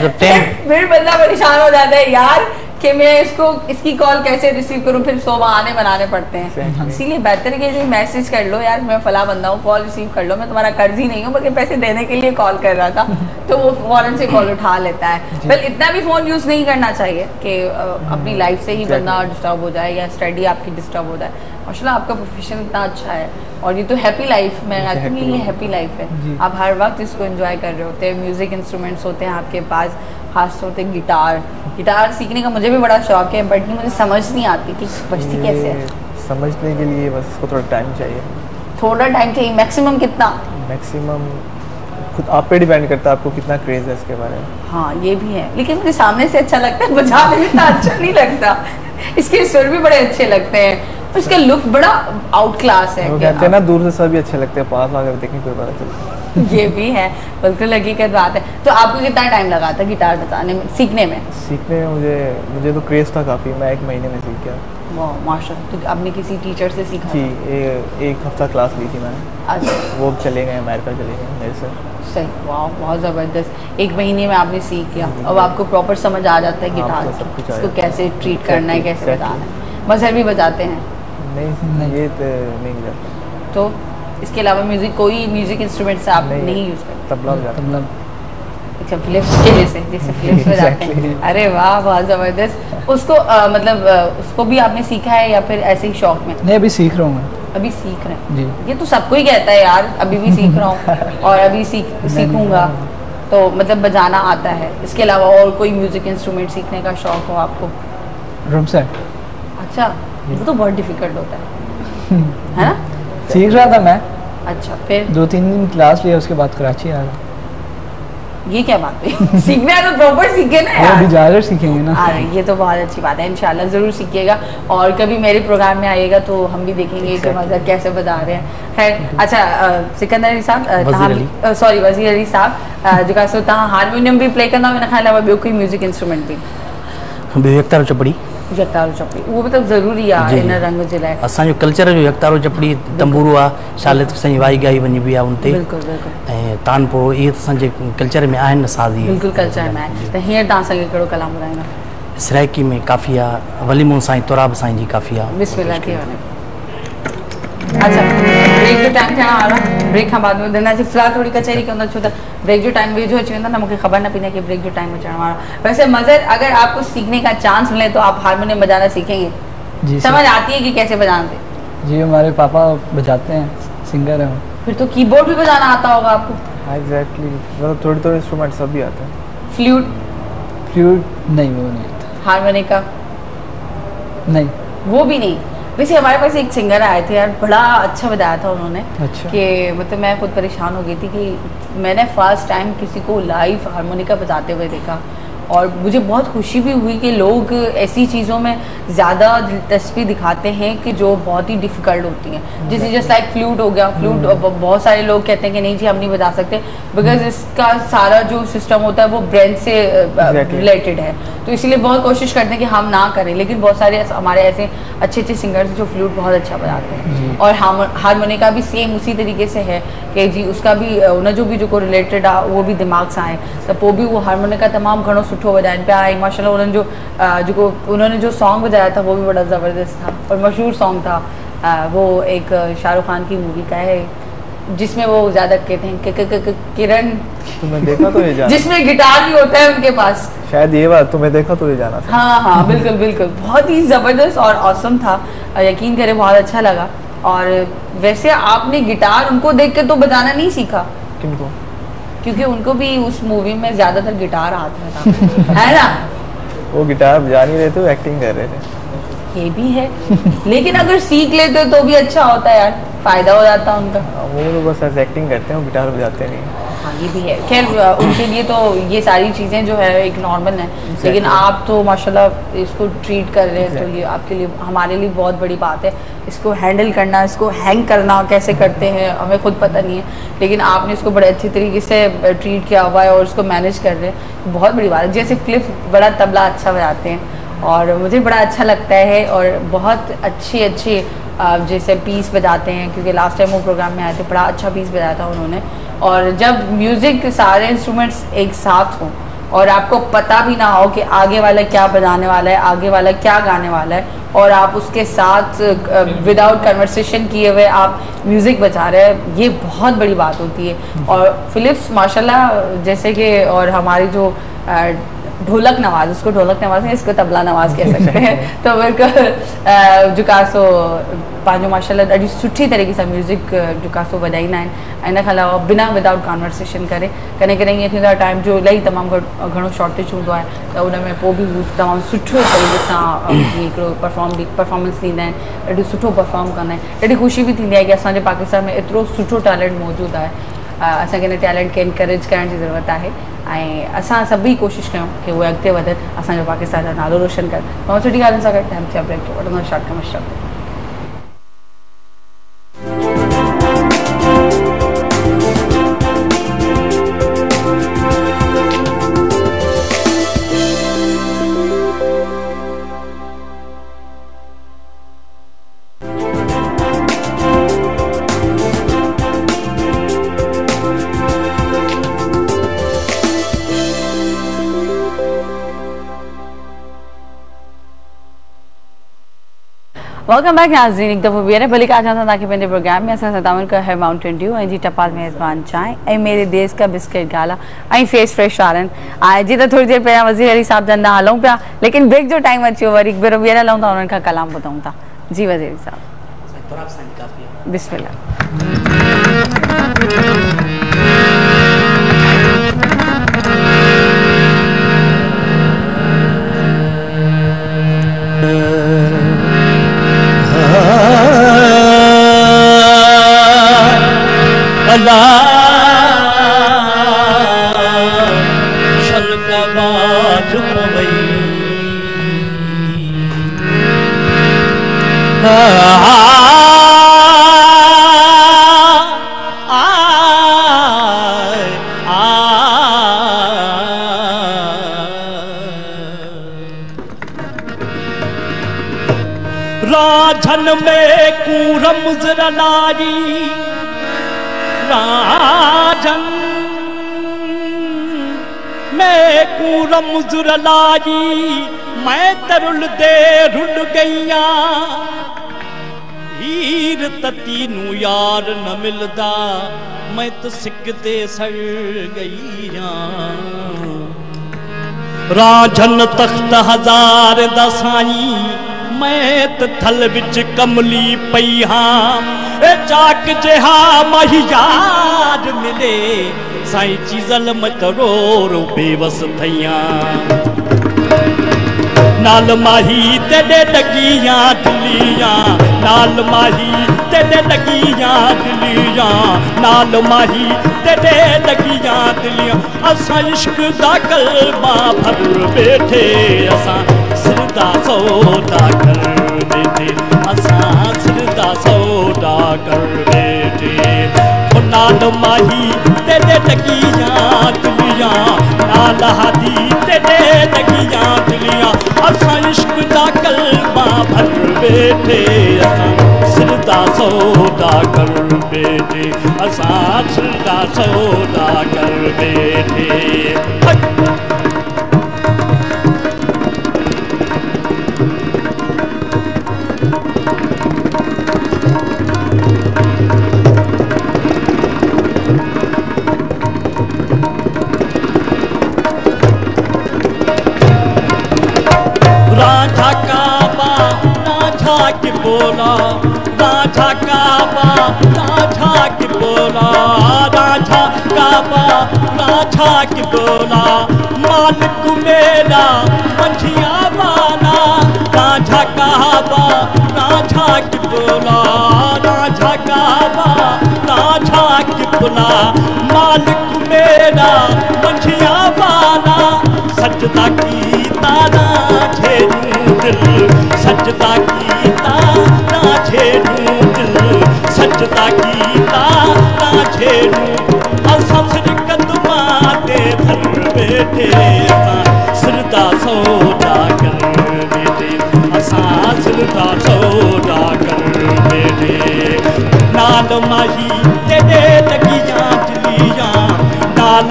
[SPEAKER 1] फिर बंदा परेशान हो जाता है यार कि मैं इसकी कॉल कैसे रिसीव करूं, फिर 100 बहाने बनाने पड़ते हैं। इसीलिए बेहतर है कि मैसेज कर लो यार मैं फला बंदा हूँ, कॉल रिसीव कर लो, मैं तुम्हारा कर्जी नहीं हूँ, बल्कि पैसे देने के लिए कॉल कर रहा था, तो वो फौरन से कॉल उठा लेता है। वेल इतना भी फोन यूज नहीं करना चाहिए कि अपनी लाइफ से ही बंदा डिस्टर्ब हो जाए या स्टडी आपकी डिस्टर्ब हो जाए। माशाल्लाह आपका प्रोफेशन इतना अच्छा है और ये तो हैप्पी लाइफ में आती है, ये हैप्पी लाइफ है। आप हर वक्त इसको एंजॉय कर रहे होते हैं, म्यूजिक इंस्ट्रूमेंट्स होते हैं आपके पास, खास तौर पे गिटार सीखने का मुझे भी बड़ा शौक है, बट मुझे समझ नहीं आती कि बजती कैसे है।
[SPEAKER 5] समझने के लिए बस इसको थोड़ा टाइम चाहिए।
[SPEAKER 1] थोड़ा टाइम चाहिए, मैक्सिमम कितना?
[SPEAKER 5] मैक्सिमम खुद आप पे डिपेंड करता है आपको कितना क्रेज है इसके बारे में।
[SPEAKER 1] हाँ ये भी है, लेकिन मुझे सामने से अच्छा लगता है, बजाने में इतना अच्छा नहीं लगता। इसके सुर भी बड़े अच्छे लगते हैं, उसका लुक बड़ा आउट क्लास है।
[SPEAKER 5] वो कहते हैं ना दूर से सभी अच्छे लगते हैं, पास आकर देखने कोई पता चलता है।
[SPEAKER 1] ये भी है, बिल्कुल हकीकत बात है। तो आपको कितना टाइम लगा था गिटार बजाने में, सीखने में?
[SPEAKER 5] सीखने में मुझे तो क्रेज था काफ़ी, मैं 1 महीने में सीख गया।
[SPEAKER 1] वाह माशाल्लाह। तो आपने किसी टीचर से सीखा?
[SPEAKER 5] जी, एक हफ्ता क्लास ली थी मैंने।
[SPEAKER 1] अच्छा।
[SPEAKER 5] वो चले गए अमेरिका, चले गए मेरे से।
[SPEAKER 1] सही, वाह बहुत ज़बरदस्त। 1 महीने में आपने सीख लिया, अब आपको प्रॉपर समझ आ जाता है गिटार, इसको कैसे ट्रीट करना है, कैसे बजाना है। मजहर भी बजाते हैं?
[SPEAKER 5] नहीं ये तो नहीं बजाता।
[SPEAKER 1] तो इसके अलावा कोई म्यूजिक इंस्ट्रूमेंट से आप नहीं यूज़ करते?
[SPEAKER 5] तबला बजाता।
[SPEAKER 1] अच्छा, फ्लिप्स के जैसे फ्लिप्स बजाते हैं। अरे वाह बहुत ज़बरदस्त। उसको मतलब उसको भी आपने सीखा है या फिर ऐसे ही शौक में?
[SPEAKER 4] नहीं, अभी सीख रहा हूँ मैं।
[SPEAKER 1] अभी सीख रहे हैं
[SPEAKER 4] जी।
[SPEAKER 1] ये तो सबको ही कहता है यार, अभी भी सीख रहा हूँ और अभी सीखूंगा। तो मतलब बजाना आता है, इसके अलावा और कोई म्यूजिक इंस्ट्रूमेंट सीखने का शौक हो आपको?
[SPEAKER 4] Drum set.
[SPEAKER 1] अच्छा, वो तो बहुत डिफिकल्ट होता है ना?
[SPEAKER 4] सीख रहा था मैं।
[SPEAKER 1] अच्छा, फिर
[SPEAKER 4] 2-3 दिन क्लास लिया, उसके बाद कराची आ गया।
[SPEAKER 1] ये क्या बात है? सीखना है तो प्रॉपर सीखे ना यार।
[SPEAKER 4] अभी जाकर सीखेंगे ना।
[SPEAKER 1] अरे ये तो बहुत अच्छी बात है, इंशाल्लाह ज़रूर सीखिएगा और कभी मेरे प्रोग्राम में आइएगा तो हम भी देखेंगे कि मज़ा कैसे बजा रहे हैं। खैर अच्छा, सिकंदर अली साहब, सॉरी वज़ीर अली साहब, जो का तव्हां हारमोनियम भी प्ले कंदा हुन खां अलावा ॿियो कोई म्यूजिक इंस्ट्रूमेंट भी?
[SPEAKER 2] यकतारो चपड़ी।
[SPEAKER 1] यकतारो चपड़ी वो मतलब ज़रूरी आहे इन रंग जे लाइ।
[SPEAKER 2] असांजो कल्चर जो यकतारो चपड़ी तंबूरो आहे, शालित साईं वाई गाई वञिबी आहे उन ते।
[SPEAKER 1] बिल्कुल बिल्कुल।
[SPEAKER 2] ऐं तानपुरो इहे असांजे कल्चर में आहिनि साज़ी।
[SPEAKER 1] बिल्कुल कल्चर में आहे। त हींअर तव्हां असांखे कहिड़ो कलाम ॿुधाईंदा?
[SPEAKER 2] सराइकी में काफ़ी आहे, वलीमो साईं तुराब साईं जी काफ़ी आहे।
[SPEAKER 1] बिस्मिल्लाह थी वञे। अच्छा, ब्रेक जो टाइम थियण वारो आहे, ब्रेक खां बाद में ॿुधंदासीं। फ़िलहाल थोड़ी कचहरी कंदा, छो त ब्रेक जो टाइम वेझो अची वेंदो न, मूंखे ख़बर न पवंदी कि ब्रेक जो टाइम अचण वारो आहे। वैसे मज़र, अगर आपको सीखने का चांस मिले तो आप हारमोनियम बजाना सीखेंगे?
[SPEAKER 4] जी।
[SPEAKER 1] समझ आती है कि कैसे बजाना थे?
[SPEAKER 4] जी, हमारे पापा बजाते हैं, सिंगर हैं।
[SPEAKER 1] फिर तो कीबोर्ड भी बजाना आता होगा आपको?
[SPEAKER 5] एग्जैक्टली, मतलब थोड़े इंस्ट्रूमेंट सब भी आते हैं।
[SPEAKER 1] फ्लूट?
[SPEAKER 4] फ्लूट नहीं, वो नहीं आता।
[SPEAKER 1] हारमोनिका?
[SPEAKER 4] नहीं,
[SPEAKER 1] वो भी नहीं। वैसे हमारे पास एक सिंगर आए थे यार, बड़ा अच्छा बजाया था उन्होंने।
[SPEAKER 4] अच्छा।
[SPEAKER 1] कि मतलब मैं खुद परेशान हो गई थी कि मैंने फर्स्ट टाइम किसी को लाइव हारमोनिका बजाते हुए देखा और मुझे बहुत खुशी भी हुई कि लोग ऐसी चीज़ों में ज़्यादा दिलचस्पी दिखाते हैं कि जो बहुत ही डिफ़िकल्ट होती हैं। जैसे जस्ट लाइक फ्लूट हो गया, फ्लूट बहुत सारे लोग कहते हैं कि नहीं जी हम नहीं बजा सकते, बिकॉज इसका सारा जो सिस्टम होता है वो ब्रेन से रिलेटेड है, तो इसीलिए बहुत कोशिश करते हैं कि हम ना करें। लेकिन बहुत सारे हमारे ऐसे अच्छे सिंगर्स जो फ्लूट बहुत अच्छा बजाते हैं और हारमोनिका भी सेम उसी तरीके से है कि जी उसका भी उन जो भी जो रिलेटेड आहे उहो भी दिमाग़ सां आहे, त पोइ बि उहो हारमोनिका तमामु घणो सुठो बजाइनि पिया। ऐं माशाल्लाह उन्होंने जो सॉन्ग बजाया था वो भी बड़ा ज़बरदस्त था और मशहूर सॉन्ग था। वो एक शाहरुख खान की मूवी का है जिसमें वो ज़्यादा कहते हैं किरण,
[SPEAKER 5] तुम्हें देखा तो ये जाना,
[SPEAKER 1] जिसमें गिटार भी होता है उनके पास,
[SPEAKER 5] शायद ये बात तुम्हें देखा तो ये जाना था।
[SPEAKER 1] हाँ बिल्कुल बिल्कुल, बहुत ही ज़बरदस्त और ऑसम था, यकीन करें बहुत अच्छा लगा। और वैसे आपने गिटार उनको देख के तो बजाना नहीं सीखा?
[SPEAKER 5] किनको?
[SPEAKER 1] क्योंकि उनको भी उस मूवी में ज़्यादातर गिटार हाथ में था है ना?
[SPEAKER 5] वो गिटार बजा नहीं रहे थे, वो एक्टिंग कर रहे थे।
[SPEAKER 1] ये भी है लेकिन अगर सीख लेते तो भी अच्छा होता है यार, फ़ायदा हो जाता उनका।
[SPEAKER 5] वो तो बस ऐसे एक्टिंग करते हैं, वो गिटार बजाते नहीं।
[SPEAKER 1] हाँ ये भी है, खैर उनके लिए तो ये सारी चीज़ें जो है एक नॉर्मल है, लेकिन आप तो माशाल्लाह इसको ट्रीट कर रहे हैं, तो ये आपके लिए हमारे लिए बहुत बड़ी बात है। इसको हैंडल करना, इसको हैंग करना कैसे करते हैं हमें खुद पता नहीं है, लेकिन आपने इसको बड़े अच्छी तरीके से ट्रीट किया हुआ है और उसको मैनेज कर रहे हैं, बहुत बड़ी बात है। जैसे क्लिफ बड़ा तबला अच्छा बजाते हैं और मुझे बड़ा अच्छा लगता है और बहुत अच्छी जैसे पीस बजाते हैं, क्योंकि लास्ट टाइम वो प्रोग्राम में आए थे, बड़ा अच्छा पीस बजाया था उन्होंने। और जब म्यूज़िक सारे इंस्ट्रूमेंट्स एक साथ हों और आपको पता भी ना हो कि आगे वाला क्या बजाने वाला है, आगे वाला क्या गाने वाला है, और आप उसके साथ विदाउट कन्वर्सेशन किए हुए आप म्यूज़िक बजा रहे हैं, ये बहुत बड़ी बात होती है। और फिलिप्स माशाल्लाह जैसे कि, और हमारी जो ढोलक नवाज, उसको ढोलक नवाज है, इसको तबला नवाज कह सकते हैं। तो मेरे को जुकासो पंहिंजो माशाल्लाह ॾाढी सुठी तरीक़े सां म्यूज़िक जुकासो वॼाईंदा आहिनि। इन खां अलावा बिना विदाउट कॉन्वर्सेशन करे, कॾहिं कॾहिं ईअं थींदो आहे टाइम जो इलाही तमामु घणो शॉर्टेज हूंदो आहे, त उन में पोइ बि हू तमामु सुठो तरीक़े सां हिकिड़ो परफॉर्मेंस ॾींदा आहिनि, ॾाढो सुठो परफॉर्म कंदा आहिनि। ॾाढी ख़ुशी बि थींदी आहे कि असांजे पाकिस्तान में एतिरो सुठो टैलेंट मौजूदु आहे। असांखे हिन टैलेंट खे इनकरेज करण जी ज़रूरत आहे ऐं असां सभई कोशिशि कयूं कि उहे अॻिते वधनि, असांजो पाकिस्तान जो नालो रोशन कनि। तमामु सुठी ॻाल्हियुनि सां गॾु टाइम थियो ब्रेक जो वठंदो शॉर्ट कमर्शियल। वेलकम बैक नाज़रीन, एक दफ़ो ॿीहर भली का चाहता ताकि पंहिंजे प्रोग्राम में असां सतावन का है माउंटेन ड्यू ऐं जी टपाल मेज़बान चांहि ऐं मेरे देश का बिस्किट गाला ऐं फेस फ्रेश वारनि। ऐं जी त थोड़ी देर पहिरियां वज़ीर अली साहब जन हलूं पिया, लेकिन ब्रेक जो टाइम अची वियो, वरी हिकु भेरो ॿीहर हलूं था, उन्हनि खां कलाम ॿुधूं था। जी वज़ीर अली साहब बिस्मिल्लाह।
[SPEAKER 3] राझन में कूरम ज़रलाई राझन में कूरम ज़रलाई मैं तरुल दे रुल गईया हीर तती नू यार न मिलदा मैं तो सिकते सड़ गईया राझन तख्त हजार दसाई मैं तो थल विच कमली पई हाँ चाक जेहा महियार मिले साईं चीज़ल मतरोर बेवस थैया नाल माही तेरे लगिया दिलिया नाल माही तेरे लगिया दिलिया नाल माही तेरे लगिया दिलिया असा इश्क दा कलमा भर बैठे असा सिरदा सौदा कर बैठे असा सिरदा सौदा कर बैठे नाल माही तेरे लगिया दिलिया नाल हादी तेरे लगिया दिलिया असा इश्क दा कलमा भर बैठे असा सिरदा सौदा कर बैठे असा सिरदा सौदा कर बैठे बोला राझा काबा राझा की बोला राझा काबा राझा की बोला मालिक मेरा मंझिया वाला राझा काबा राझा की बोला राझा काबा राझा की बोला मालिक मेरा मंझिया वाला सजदा की तारा झेरू दिल सजदा की सजदा कीता ना छेड़ू असा फिर कदमा ते धर बैठे असा सिरदा सौदा कर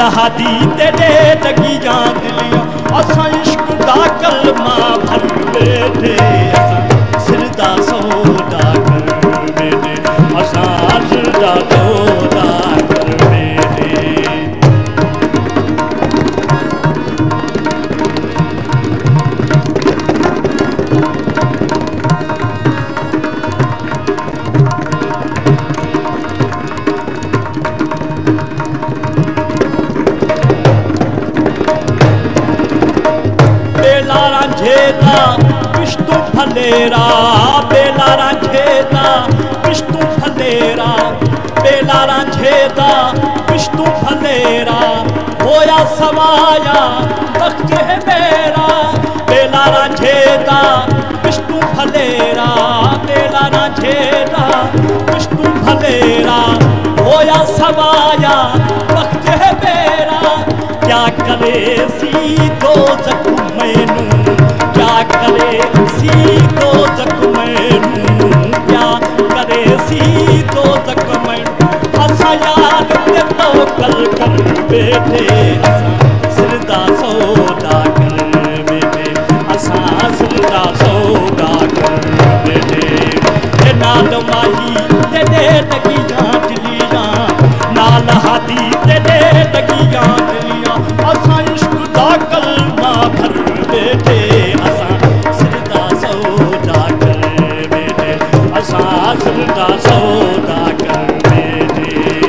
[SPEAKER 3] हादी तेरे लगी जां दिलियां असां इश्क दा कलमा भर बैठे असां सिर दा सौदा कर बैठे असां सिर दा सौदा कर बैठे बेलारा झेता विष्णु फलेरा बेलारा झेता विष्णु फलेरा बेलारा झेता विष्णु फलेरा होया सवाया तख्त है मेरा बेलारा झेता विष्णु फलेरा बेलारा झेता विष्णु फलेरा होया सवाया तख्त है मेरा क्या करे सी दो जख्म मैनू क्या करे सी दो जख्म मैनू क्या करे सी दो जख्म मैनू असा याद ते तवक्कल कर बैठे असा सिर दा सौदा कर बैठे असा सिर दा सौदा कर बैठे नाल माही ते दे लगी जां दिलियां नाल हादी ते दे लगी जां दिलियां असां इश्क दा कलमा भर बैठे असां सिर दा सौदा कर बैठे असां सिर दा सौदा कर बैठे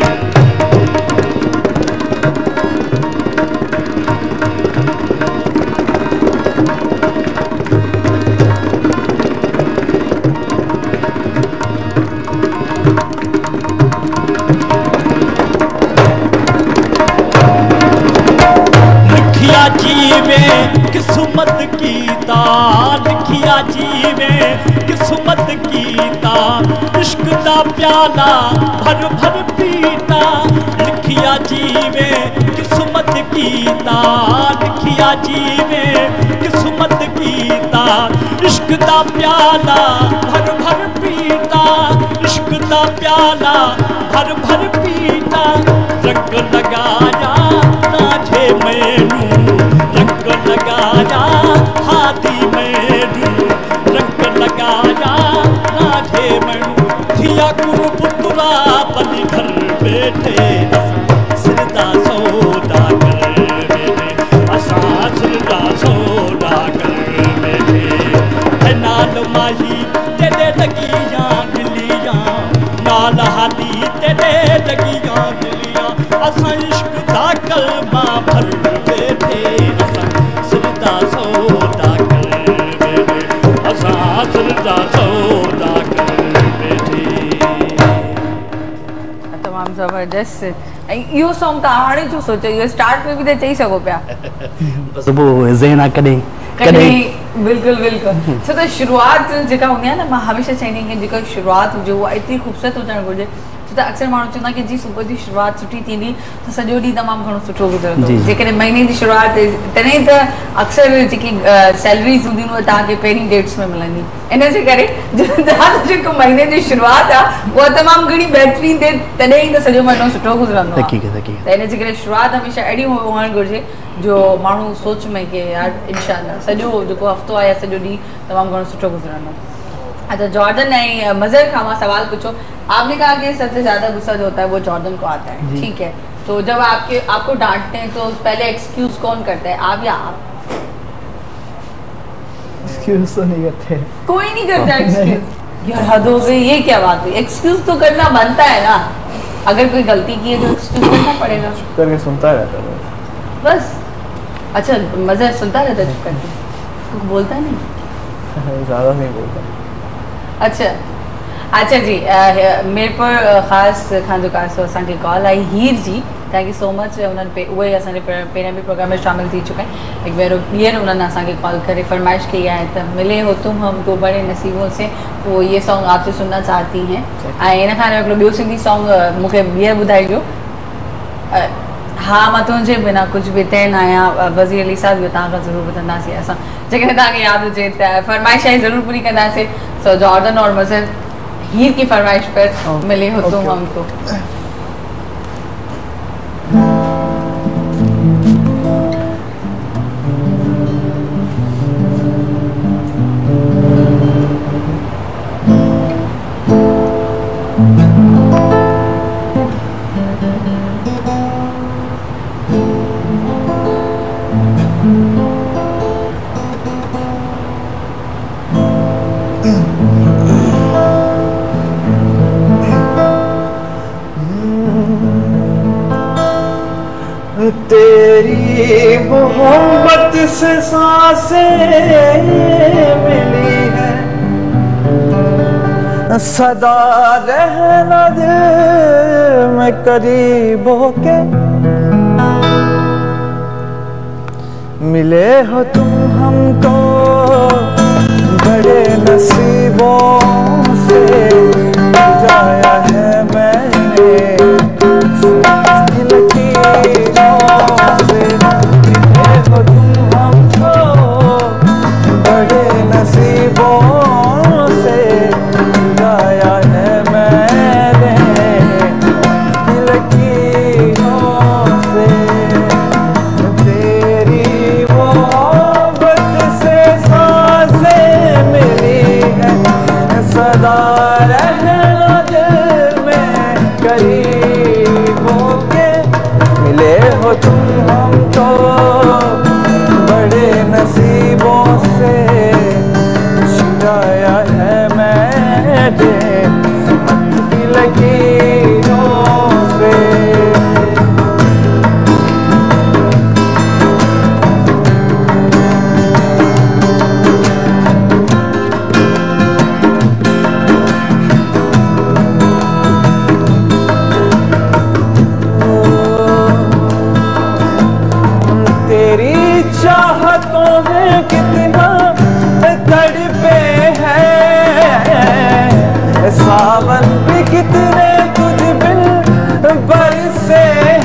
[SPEAKER 3] लिखिया जीवे किस्मत कीता लिखिया जीवे किस्मत कीता इश्क दा प्याला भर भर पीता लिखिया जीवे किस्मत कीता लिखिया जीवे किस्मत कीता इश्क दा प्याला भर भर पीता इश्क दा प्याला भर भर पीता रंग लगाया नाझे मैनू रंग लगाया हादी मैनू रंग लगाया नाझे मैनू थिया गुरु पुत्रा बलि घर बैठे असां सिर दा सौदा कर बैठे असां सिर दा सौदा कर बैठे नाल माही तेरे लगियां दिलियां नाल हादी तेरे लगियां दिलियां असां इश्क दा कलमा भर बैठे असां सिर दा सौदा कर बैठे असां सिर दा सौदा कर बैठे
[SPEAKER 1] तमामु ज़बरदस्त ऐं इहो सॉन्ग तव्हां हाणे छो सोचियो इहो स्टार्ट में बि त चई सघो पिया
[SPEAKER 2] बसि पोइ ज़हन आहे कॾहिं
[SPEAKER 1] कॾहिं बिल्कुलु बिल्कुलु छो त शुरूआत जेका हूंदी आहे न मां हमेशह चवंदी आहियां कि जेका शुरूआत हुजे उहा एतिरी ख़ूबसूरत हुजणु घुरिजे छो त अक्सर माण्हू चवंदा कि जी सुबुह जी शुरूआत सुठी थींदी त सॼो ॾींहुं तमामु घणो सुठो गुज़रंदो जेकॾहिं महीने जी शुरूआत तॾहिं त अक्सर जेकी सैलरीज़ हूंदियूं उहे तव्हांखे पहिरीं डेट्स में मिलंदी इन जे करे तव्हांजो जेको महीने जी शुरूआत आहे उहा तमामु घणी बहितरीन थिए तॾहिं ई त सॼो महीनो सुठो गुज़रंदो आहे त इन जे करे शुरूआत हमेशह अहिड़ी हुअणु घुरिजे जो माण्हू सोच में कि यार इंशाअल्लाह सॼो जेको हफ़्तो आहे या सॼो ॾींहुं तमामु घणो सुठो गुज़रंदो अच्छा जॉर्डन ऐं मज़र खां मां सवाल पूछो आपने कहा कि सबसे ज़्यादा गुस्सा जो होता है वो जॉर्डन को आता है ठीक है तो जब आपको डांटते हैं तो पहले एक्सक्यूज कौन करता है आप या आप
[SPEAKER 4] एक्सक्यूज तो नहीं करते
[SPEAKER 1] कोई नहीं करता एक्सक्यूज यार हद हो गई ये क्या बात हुई एक्सक्यूज तो करना बनता है ना अगर कोई गलती की है तो एक्सक्यूज करना पड़ेगा
[SPEAKER 5] करके सुनता रहता है
[SPEAKER 1] बस अच्छा मज़र सुनता रहता है चुप करके कुछ बोलता नहीं
[SPEAKER 5] ज़्यादा नहीं बोलता
[SPEAKER 1] अच्छा जी मेरे पर ख़ास खान दुकान से असांखे कॉल आई Heer ji thank you so much उन्होंने उहे असांजे पहिरियां बि प्रोग्राम में शामिल थी चुका आहिनि हिकु भेरो ॿीहर उन्होंने असांखे कॉल करे फरमाइश की है तो मिले हो तुम हमको बड़े नसीबों से तो ये सॉन्ग आपसे सुनना चाहती हैं ऐं इन खां हिकिड़ो ॿियो सिंधी सॉन्ग मूंखे ॿीहर ॿुधाइजो हाँ मां तुंहिंजे बिना कुछ भी तय न आहियां वज़ीर अली साहब इहो तव्हां खां ज़रूरु ॿुधंदासीं असां जेकॾहिं तव्हांखे यादि हुजे त फरमाइश आई ज़रूरु पूरी कंदासीं सो जॉर्डन और मज़र हीर की फरमाइश पर मिले हो तुम हमको
[SPEAKER 5] तेरी मोहब्बत से सांसें मिली है, सदा रहना दिल में करीब होके। मिले हो तुम हमको बड़े नसीबों से, जाया है मैंने सावन भी कितने तुझ बिन बरसे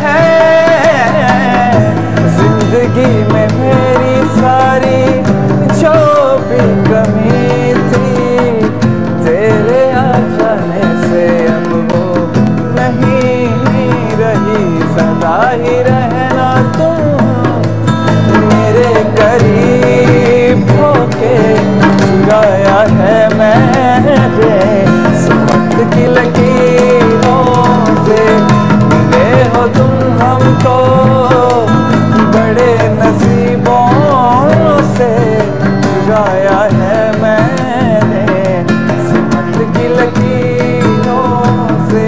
[SPEAKER 5] हैं। जिंदगी में मेरी सारी जो भी कमी थी, तेरे आ जाने से अब वो नहीं रही। सदा ही रहना तुम मेरे करीब होके, चुराया है मैंने की लकीरों से। मिले हो तुम हमको बड़े नसीबों से, चुराया है मैंने किस्मत की लकीरों से।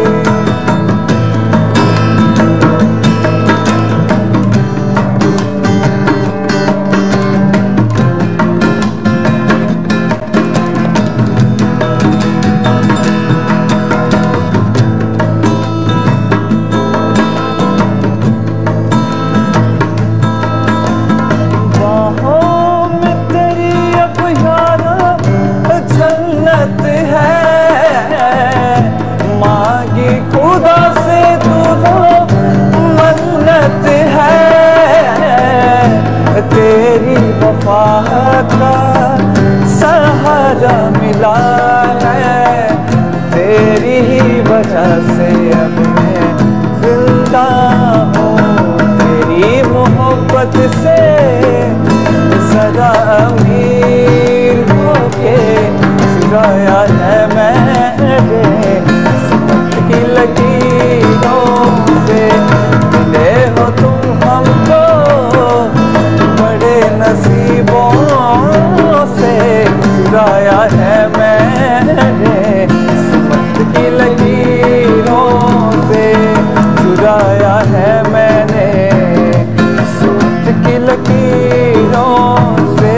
[SPEAKER 5] का सहारा मिला है, तेरी ही वजह से अब मैं जिंदा हूँ। तेरी मोहब्बत से सदा अमीर होके, चुराया है मैंने किस्मत की लकीरों से। मिले हो तुम हमको बड़े नसीबों से, चुराया है मैंने किस्मत की लकीरों से। चुराया है मैंने किस्मत की लकीरों से।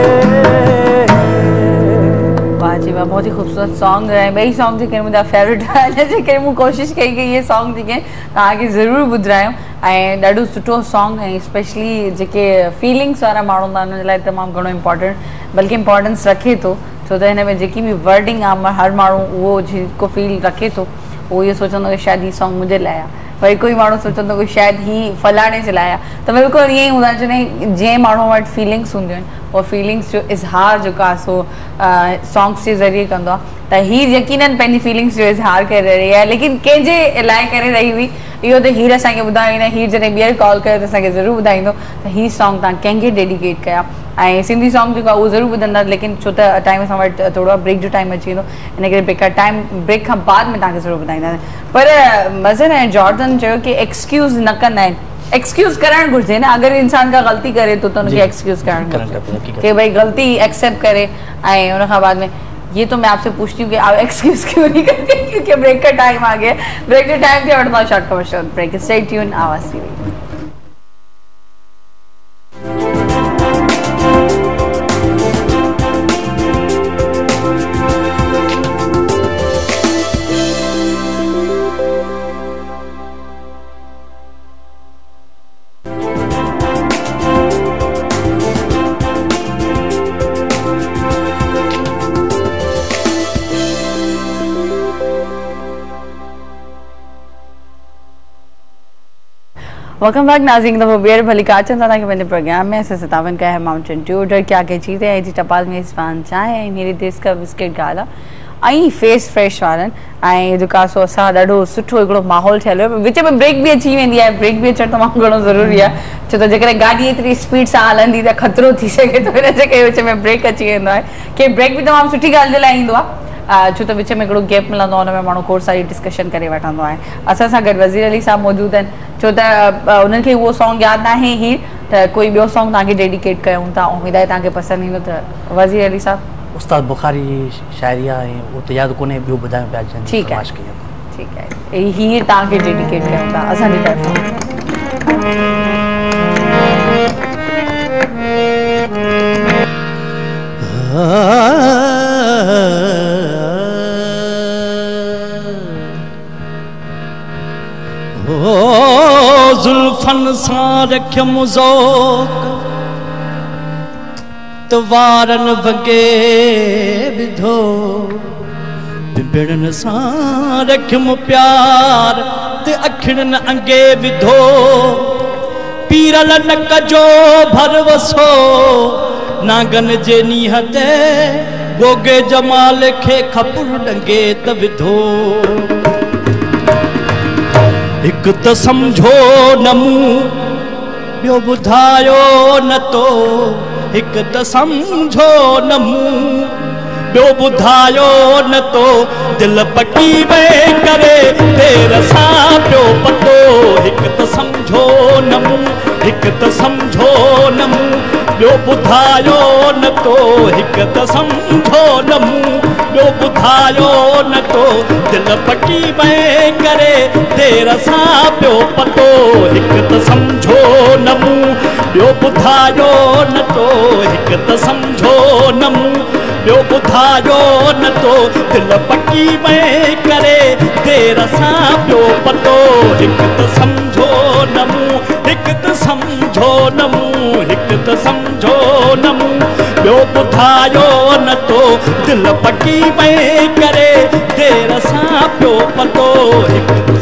[SPEAKER 1] वाह जी वाह, बहुत ही खूबसूरत सॉन्ग है। ॿई सॉन्ग जेके मुंहिंजा फेवरेट आहिनि, जेके मूं कोशिशि कई कि इहे सॉन्ग जेके तव्हांखे ज़रूरु ॿुधायूं। ऐं ॾाढो सुठो सॉन्ग, ऐं स्पेशली जेके फीलिंग्स वारा माण्हू हूंदा आहिनि उन लाइ तमामु घणो इम्पॉर्टेंट, बल्कि इम्पॉर्टेंस रखे थो। छो त हिन में जेकी बि वर्डिंग आहे, हर माण्हू उहो जेको फील रखे थो, उहो इहो सोचंदो कि शायदि हीउ सॉन्ग मुंहिंजे लाइ आहे। वरी कोई माण्हू सोचंदो कि शायदि हीउ फलाणे जे लाइ आहे। त बिल्कुलु ईअं ई हूंदा जॾहिं जंहिं माण्हू वटि फीलिंग्स हूंदियूं आहिनि, उहो फीलिंग्स जो इज़हार जेको आहे सो सॉन्ग्स जे ज़रिए कंदो आहे। त हीअ यकीनन पंहिंजी फीलिंग्स जो इज़हार करे रही आहे, लेकिन कंहिंजे लाइ करे रही हुई, इहो त हीर असांखे ॿुधाईंदा, हीर जॾहिं ॿीहर कॉल कयो त असांखे ज़रूरु ॿुधाईंदो त हीअ सॉन्ग तव्हां कंहिंखे डेडिकेट कया। ऐं सिंधी सॉन्ग जेको आहे उहो ज़रूरु ॿुधंदा, लेकिन छो त टाइम असां वटि थोरो ब्रेक जो टाइम अची वेंदो, इन करे ब्रेक खां बाद में तव्हांखे ज़रूरु ॿुधाईंदासीं। पर मज़र ऐं जॉर्डन चयो कि एक्सक्यूज़ न कंदा आहिनि, एक्सक्यूज़ करणु घुरिजे न, अगर इंसान का गलती करे तो उनके एक्सक्यूज़ करणु घुरिजे कि भाई गलती एक्सेप्ट करे। ऐं उन खां बाद में ये तो मैं आपसे पूछती हूँ कि आप एक्सक्यूज़ क्यों नहीं करते, क्योंकि ब्रेक का टाइम आ गया। ब्रेक के टाइम के बाद short commercial break. Stay tune, Awaz TV. Welcome back नाज़रीन, दफ़ो बेर भली काचन था कि प्रोग्राम में ऐसे 57 का है माउंटेन ड्यू ऑर्डर क्या क्या चीज़ें हैं जी टपाल में इस्पान चाय मेरे देश का बिस्किट गाला आई फेस फ्रेश वारन आई जेका सो असां ॾाढो सुठो हिकिड़ो माहौल ठहियल हुयो। विच में ब्रेक भी अची वेंदी आहे, ब्रेक भी अचणु तमामु घणो ज़रूरी आहे, छो त जेकॾहिं गाॾी एतिरी स्पीड सां हलंदी त ख़तरो थी सघे थो, हिन जे करे विच में ब्रेक अची वेंदो आहे। कि ब्रेक भी तमामु सुठी ॻाल्हि जे लाइ ईंदो आहे, छो त विच में हिकिड़ो गैप मिलंदो आहे, हुन में माण्हू खोड़ सारी डिस्कशन करे वठंदो आहे। असां सां गॾु वज़ीर अली साहब मौजूदु आहिनि, छो त उन्हनि खे उहो सॉन्ग यादि न आहे हीअ त कोई ॿियो सॉन्ग तव्हांखे डेडिकेट कयूं था, उमेद आहे तव्हांखे पसंदि ईंदो। त वज़ीर अली साहब
[SPEAKER 2] उस्ताद बुखारी जी शाइरी आहे, उहो त यादि कोन्हे, ॿियो ॿुधायो पिया।
[SPEAKER 1] ठीकु आहे, ठीकु आहे, हीअ तव्हांखे डेडिकेट कयूं था असांजी तरफ़ां।
[SPEAKER 3] जुल्फन सां रखियमि ज़ौक़ त वारनि वगे विधो, बिबिड़नि सां रखियमि प्यार ते अखिड़नि अंगे विधो, पीरल नक जो भरवसो नागन जे नीह ते गोगे जमाल खे खपुर डंगे त विधो। हिकु त सम्झो न मूं ॿियो ॿुधायो न तो, हिकु त सम्झो न मूं ॿियो ॿुधायो न तो, दिलि पटी वए करे तेर सां पियो पतो। हिकु त सम्झो न मूं, हिकु त सम्झो न मूं ॿियो ॿुधायो न तो, हिकु त सम्झो न मूं ॿियो ॿुधायो न तो, दिलि पटी वए करे तेर सां पियो पतो। हिकु त सम्झो न मूं ॿियो ॿुधायो न तो, हिकु त सम्झो न मूं ॿियो ॿुधायो न तो, दिलि पटी वए करे तेर सां पियो पतो। हिकु त सम्झो न मूं, हिकु त सम्झो न मूं, हिकु त सम्झो न मूं ॿियो ॿुधायो न तो, दिलि पटी वए करे तेर सां पियो पतो। हिकु त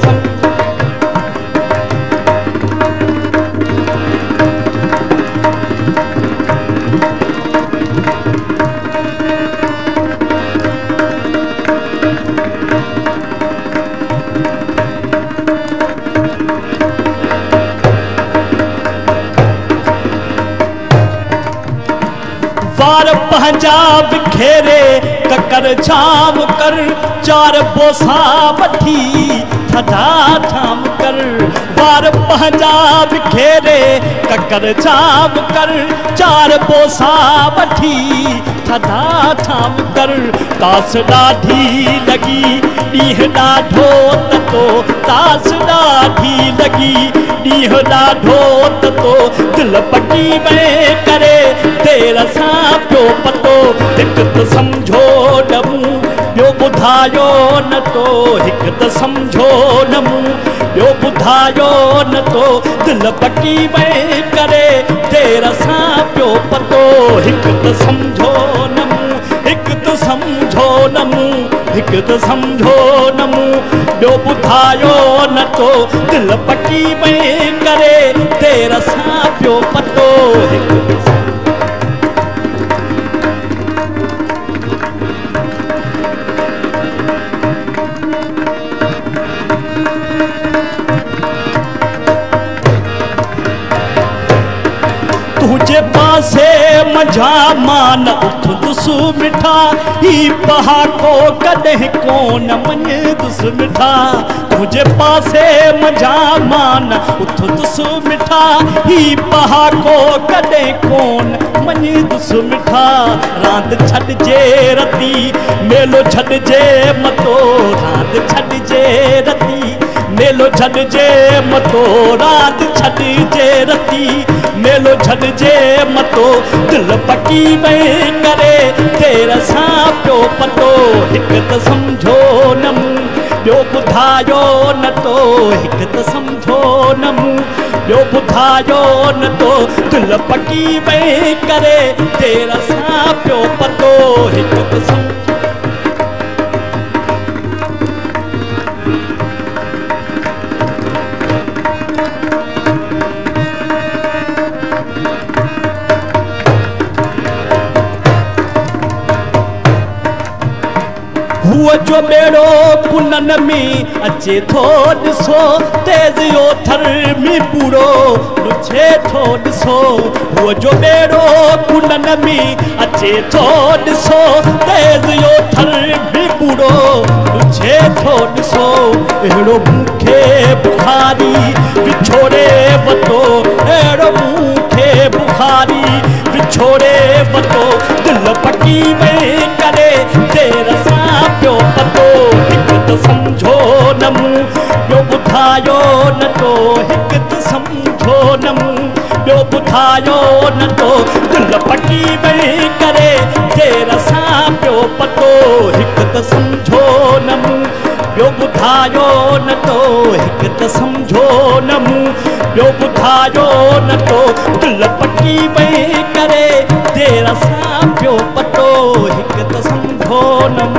[SPEAKER 3] वार पंहिंजा बिखेरे ककर जाम कर, चार बोसा वठी थधा थाम कर। वार पंहिंजा बिखेरे ककर जाम कर, चार बोसा वठी थधा थाम कर। तास ॾाढी लॻी ॾींहुं ॾाढो ततो, तास ॾाढी लॻी ॾींहुं ॾाढो ततो, दिलि पटी वए करे तेर सां पियो पतो। हिकु त सम्झो न मूं ॿियो ॿुधायो न तो, हिकु त सम्झो न मूं ॿियो ॿुधायो न तो, दिलि पटी वए करे तेर सां पियो पतो। हिकु त सम्झो न मूं, हिकु त सम्झो न मूं, हिकु त सम्झो न मूं ॿियो ॿुधायो न तो, दिलि पटी वए करे तेर सां पियो पतो। हिकु तुझे पासे मझा मान उठ दुस मिठा ही पहाको कदे कोन मन दुस मिठा तुझे पासे मझा मान उठ दुस मिठा ही पहाको कदे कोन मन दुस मिठा रांद छड़ जे रती मेलो छड़ जे मतो रांद छड़ जे रती मेलो छड़ जे मतो रात छड़ जे रती मेलो छड़ जे मतो दिल पकी वही करे तेरा सा पियो पतो हिक त समझो न ॿियो ॿुधायो न तो हिक त समझो न ॿियो ॿुधायो न तो दिल पकी वही करे तेरा सा पियो पतो हिक त समझो हुआ जो बेड़ो कुनन में अचे थो ॾिसो तेज़ यो थर में पूरो लुछे थो ॾिसो हुआ जो बेड़ो कुनन में अचे थो ॾिसो तेज़ यो थर में पूरो लुछे थो ॾिसो अहिड़ो मूंखे बुखारी विछोड़े वतो अहिड़ो मूंखे बुखारी विछोड़े वतो दिल पकी में करे तेरा सा पियो पतो हिक त समझो न ॿियो ॿुधायो न तो हिक त समझो न ॿियो ॿुधायो न तो दिल पकी वही करे तेरा सा पियो पतो हिक त समझो न ॿियो ॿुधायो न तो हिक त समझो न ॿियो ॿुधायो न तो दिल पकी वही करे तेरा सा पियो पतो हिक त समझो न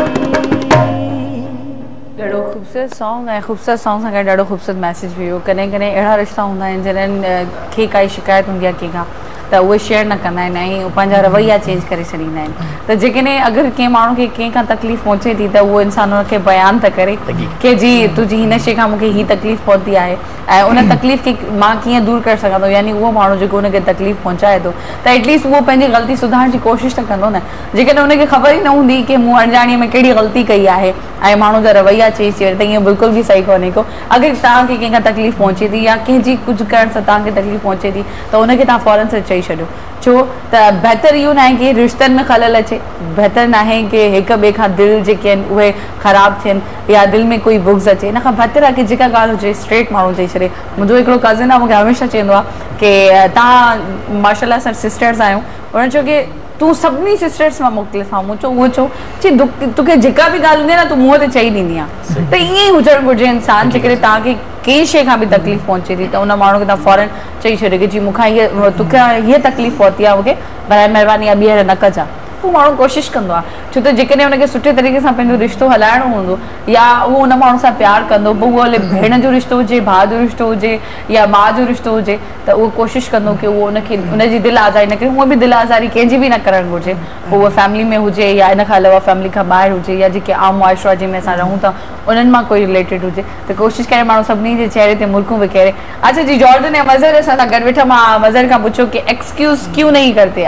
[SPEAKER 1] खूबसूरत सॉन्ग है खूबसूरत सॉन्ग सां गॾु ॾाढो खूबसूरत मैसेज भी हो कॾहिं कॾहिं अहिड़ा रिश्ता हूंदा आहिनि जिन्हनि खे काई शिकायत हूंदी आहे कंहिंखां त उहे शेयर न कंदा आहिनि ऐं पंहिंजा रवैया चेंज करे छॾींदा आहिनि त जेकॾहिं अगरि कंहिं माण्हू खे कंहिंखां तकलीफ़ पहुचे थी त उहो इंसानु हुनखे बयानु त करे की जी तुंहिंजी हिन शइ खां मूंखे हीअ तकलीफ़ पहुती आहे ऐं उन तकलीफ़ खे मां कीअं दूरि करे सघां थो यानी उहो माण्हू जेको उनखे तकलीफ़ पहुचाए थो त एटलीस्ट उहो पंहिंजी ग़लती सुधारण जी कोशिशि त कंदो न जेकॾहिं उनखे ख़बर ई न हूंदी की मूं अणॼाणीअ में कहिड़ी ग़लती कई आहे ऐं माण्हू जा रवैया चेंज थी वञे त ईअं बिल्कुलु बि सही कोन्हे को अगरि तव्हांखे कंहिंखां तकलीफ़ पहुचे थी या कंहिंजी कुझु करण सां तव्हांखे तकलीफ़ पहुचे थी त उनखे तव्हां फौरन सां चई छॾियो छो त बहितर इहो न आहे की रिश्तनि में ख़लल अचे बहितर न आहे की हिक ॿिए खां दिलि जेके आहिनि उहे ख़राबु थियनि या दिलि में कोई बुग्ज़ अचे इन खां बहितर आहे की जेका ॻाल्हि हुजे स्ट्रेट माण्हू चई छॾे मुंहिंजो हिकिड़ो कज़िन आहे मूंखे हमेशह चवंदो आहे की तव्हां माशाल्लाह असां सिस्टर्स आहियूं उन्हनि चयो की तूं सभिनी सिस्टर्स मां मोकिलियो मूं चयो उहो चओ चई तोखे जेका बि ॻाल्हि हूंदी आहे न तूं मुंहं ते चई ॾींदी आहे त ईअं ई हुजणु घुरिजे इंसान जेकॾहिं तव्हांखे कंहिं शइ खां बि तकलीफ़ पहुचे थी त उन माण्हू खे तव्हां फौरन चई छॾियो की जी मूंखां हीअ तोखे हीअ तकलीफ़ पहुती आहे मूंखे बराए महिरबानी आहे ॿीहर न कजां पोइ माण्हू कोशिशि कंदो आहे छो त जेकॾहिं हुनखे सुठे तरीक़े सां पंहिंजो रिश्तो हलाइणो हूंदो या उहो उन माण्हू सां प्यारु कंदो पोइ उहो हले भेण जो रिश्तो हुजे भाउ जो रिश्तो हुजे या माउ जो रिश्तो हुजे त उहो कोशिशि कंदो की उहो उनखे उनजी दिलि आज़ारी न करे हूअं बि दिलि आज़ारी कंहिंजी बि न करणु घुरिजे पोइ उहा फैमिली में हुजे या इन खां अलावा फैमिली खां ॿाहिरि हुजे या जेके आम मुआशिरा जंहिंमें असां रहूं था उन्हनि मां कोई रिलेटेड हुजे त कोशिशि करे माण्हू सभिनी जे चहिरे ते मुल्कूं विखेरे अच्छा जी जॉर्डन ऐं मज़र असां सां गॾु वेठा मां मज़र खां पुछो कि एक्सक्यूज़ क्यों नहीं करते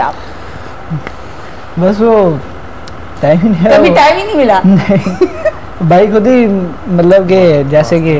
[SPEAKER 1] आप
[SPEAKER 4] बस वो टाइम ही नहीं
[SPEAKER 1] कभी टाइम ही नहीं मिला
[SPEAKER 4] नहीं भाई खुद ही मतलब कि जैसे कि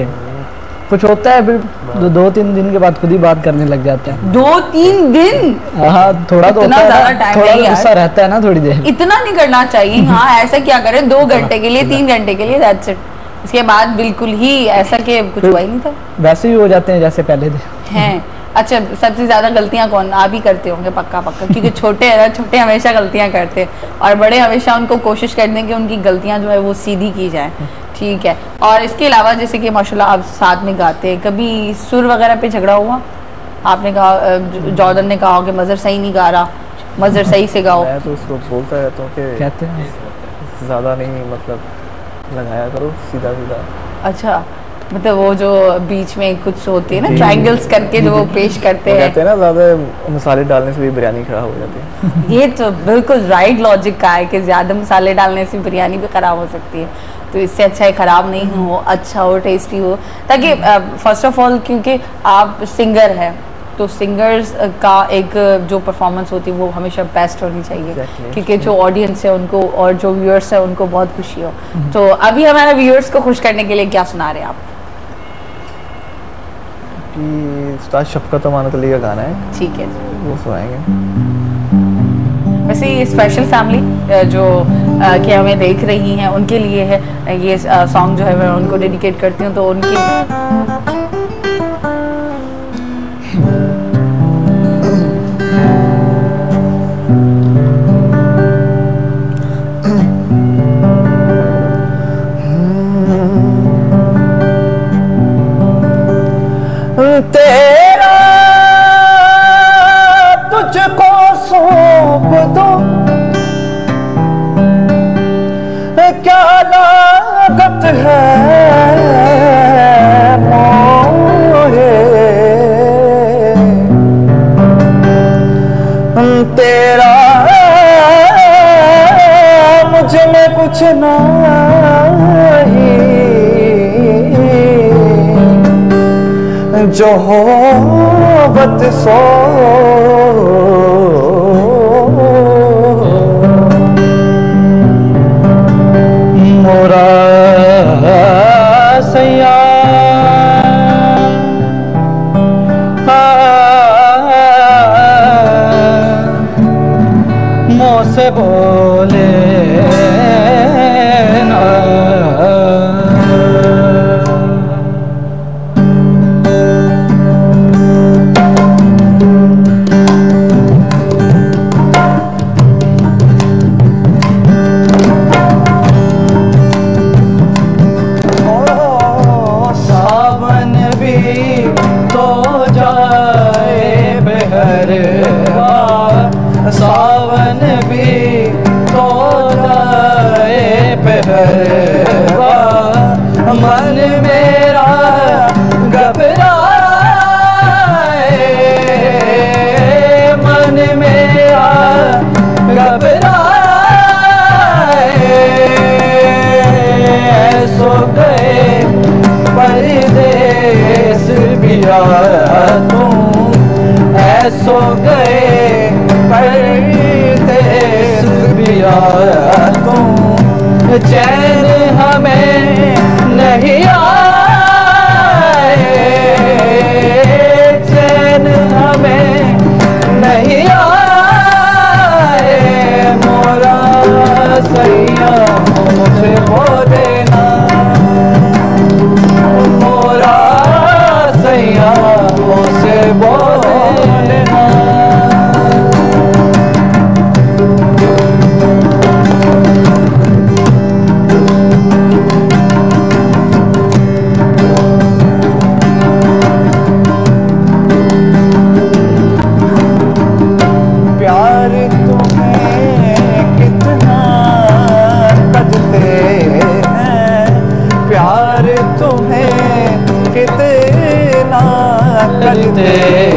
[SPEAKER 4] कुछ होता है फिर 2-3 दिन के बाद खुद ही बात करने लग जाते हैं 2-3 दिन
[SPEAKER 1] हाँ
[SPEAKER 4] थोड़ा तो होता है थोड़ा गुस्सा रहता है ना थोड़ी देर
[SPEAKER 1] इतना नहीं करना चाहिए हाँ ऐसा क्या करें 2 घंटे के लिए 3 घंटे के लिए दैट्स इट इसके बाद बिल्कुल ही ऐसा कि कुछ हुआ ही नहीं था
[SPEAKER 4] वैसे ही हो जाते हैं जैसे पहले थे
[SPEAKER 1] हैं अच्छा सबसे ज्यादा गलतियां कौन आप ही करते होंगे पक्का पक्का क्योंकि छोटे है ना छोटे हमेशा गलतियां करते हैं और बड़े हमेशा उनको कोशिश करते हैं कि उनकी गलतियां जो है वो सीधी की जाए ठीक है और इसके अलावा जैसे कि माशाल्लाह आप साथ में गाते हैं कभी सुर वगैरह पे झगड़ा हुआ आपने कहा जॉर्डन ने कहा कि मज़र सही नहीं गा रहा मज़र सही से गाओ
[SPEAKER 5] मैं तो उसको बोलता रहता हूँ कि
[SPEAKER 4] कहते हैं
[SPEAKER 5] ज़्यादा नहीं मतलब लगाया करो सीधा सीधा
[SPEAKER 1] अच्छा मतलब वो जो बीच में कुछ होती है ना ट्रायंगल्स करके जो वो पेश करते हैं
[SPEAKER 5] कहते हैं ना ज़्यादा मसाले डालने से भी बिरयानी खराब हो जाती है
[SPEAKER 1] ये तो बिल्कुल राइट लॉजिक का है कि ज़्यादा मसाले डालने से बिरयानी भी ख़राब हो सकती है तो इससे अच्छा है ख़राब नहीं हो अच्छा हो टेस्टी हो ताकि फर्स्ट ऑफ ऑल क्योंकि आप सिंगर हैं तो सिंगर्स का एक जो परफॉर्मेंस होती है वो हमेशा बेस्ट होनी चाहिए, क्योंकि जो ऑडियंस है उनको और जो व्यूअर्स है उनको बहुत खुशी हो। तो अभी हमारे व्यूअर्स को खुश करने के लिए क्या सुना रहे हैं आप?
[SPEAKER 5] कि उस्ताद शफकत अमानत अली का गाना है,
[SPEAKER 1] ठीक है,
[SPEAKER 5] वो सुनाएंगे।
[SPEAKER 1] वैसे ये स्पेशल फैमिली जो कि हमें देख रही हैं उनके लिए है ये सॉन्ग जो है मैं उनको डेडिकेट करती हूँ। तो उनकी
[SPEAKER 5] तेरा तुझको सौंप दो, क्या लागत है मोहे, तेरा मुझ में कुछ नहीं, जो होवत सो मोरा सैया मुँह से बोले ना, सावन भी तो जाए पहरवा, मन मेरा घबराए, मन मेरा घबराए, सो गए परदेस भी तुम, ऐसो गए परदेस भी तुम, चैन हमें नहीं आए, चैन हमें नहीं आए, मोरा सैया मुझे बोले ना, मोरा सैया मुझे बोले ना। करते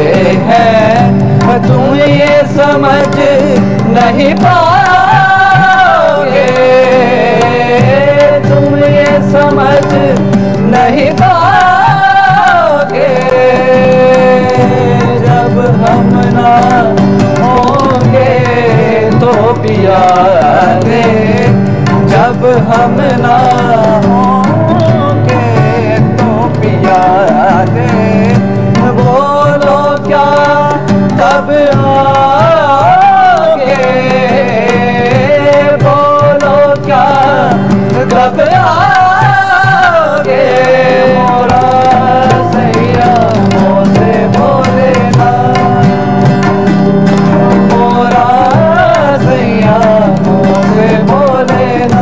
[SPEAKER 5] हैं तुम ये समझ नहीं पाओगे, तुम ये समझ नहीं पाओगे, जब हम ना होंगे तो पिया दे, जब हम ना होंगे तो पिया दे, बोलो क्या कब आओगे, बोलो क्या कब आओगे, मोरा सैया मुझसे बोले ना, मोरा सैया मुझसे बोले ना।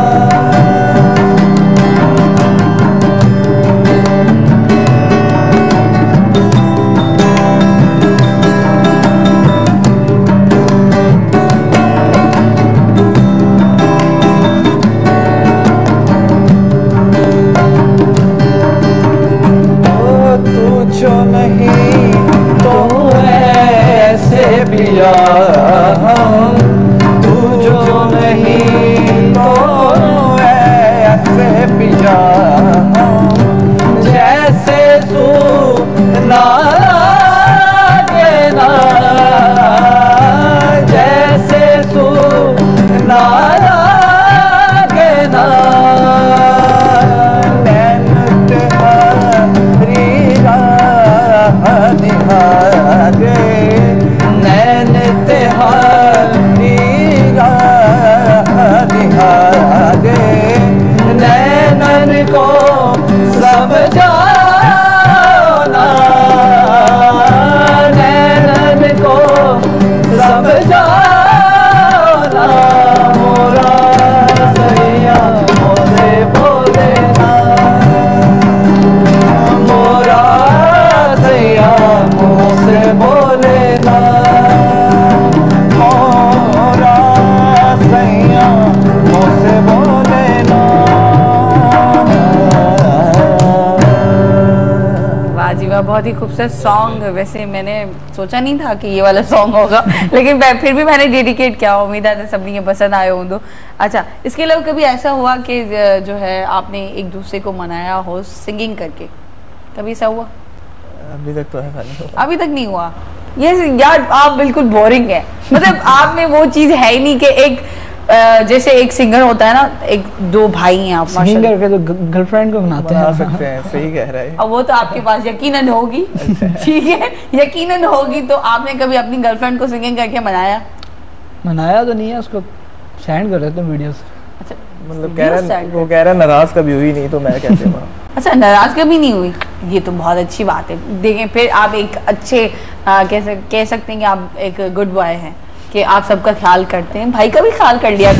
[SPEAKER 5] जो नहीं तो ऐसे पिया हम, तू जो नहीं तो ऐसे पिया हम, जैसे तू ना लागे, गे नैन तिहारी गे नैनन को समझाना नैनन को समझाना मोरा सैया मोरे बोले ना मोरा सैया मुझसे बोले ना मोरा सैया मुझसे बोले ना।
[SPEAKER 1] वाह जी वाह, बहुत ही खूबसूरत सॉन्ग। वैसे मैंने सोचा नहीं था कि ये वाला सॉन्ग होगा, लेकिन फिर भी मैंने डेडिकेट किया। उम्मीद है सबनी के पसंद आए हों। अच्छा, इसके अलावा कभी ऐसा हुआ कि जो है आपने एक दूसरे को मनाया हो सिंगिंग करके, कभी ऐसा हुआ?
[SPEAKER 5] अभी तक तो ऐसा नहीं हुआ।
[SPEAKER 1] अभी तक नहीं हुआ? ये यार आप बिल्कुल बोरिंग है, मतलब आप में वो चीज है ही नहीं कि एक जैसे एक सिंगर होता है ना, एक दो भाई हैं आप
[SPEAKER 4] सिंगर के तो गर्लफ्रेंड को बनाते हैं,
[SPEAKER 5] सकते हैं, सही कह रहा है।
[SPEAKER 1] अब वो तो आपके पास यकीनन होगी, ठीक है, यकीनन होगी। तो आपने कभी अपनी गर्लफ्रेंड को सिंगिंग करके मनाया?
[SPEAKER 4] मनाया तो नहीं है, उसको सेंड कर रहे थे वीडियोस।
[SPEAKER 1] अच्छा,
[SPEAKER 5] मतलब कह रहा है, वो कह रहा है नाराज कभी हुई नहीं, तो मैं कैसे मना।
[SPEAKER 1] अच्छा, नाराज कभी नहीं हुई, ये तो बहुत अच्छी बात है। देखें, फिर आप एक अच्छे कह सकते हैं कि आप एक गुड बॉय हैं कि आप सबका ख्याल करते हैं। भाई का भी ख्याल कर लिया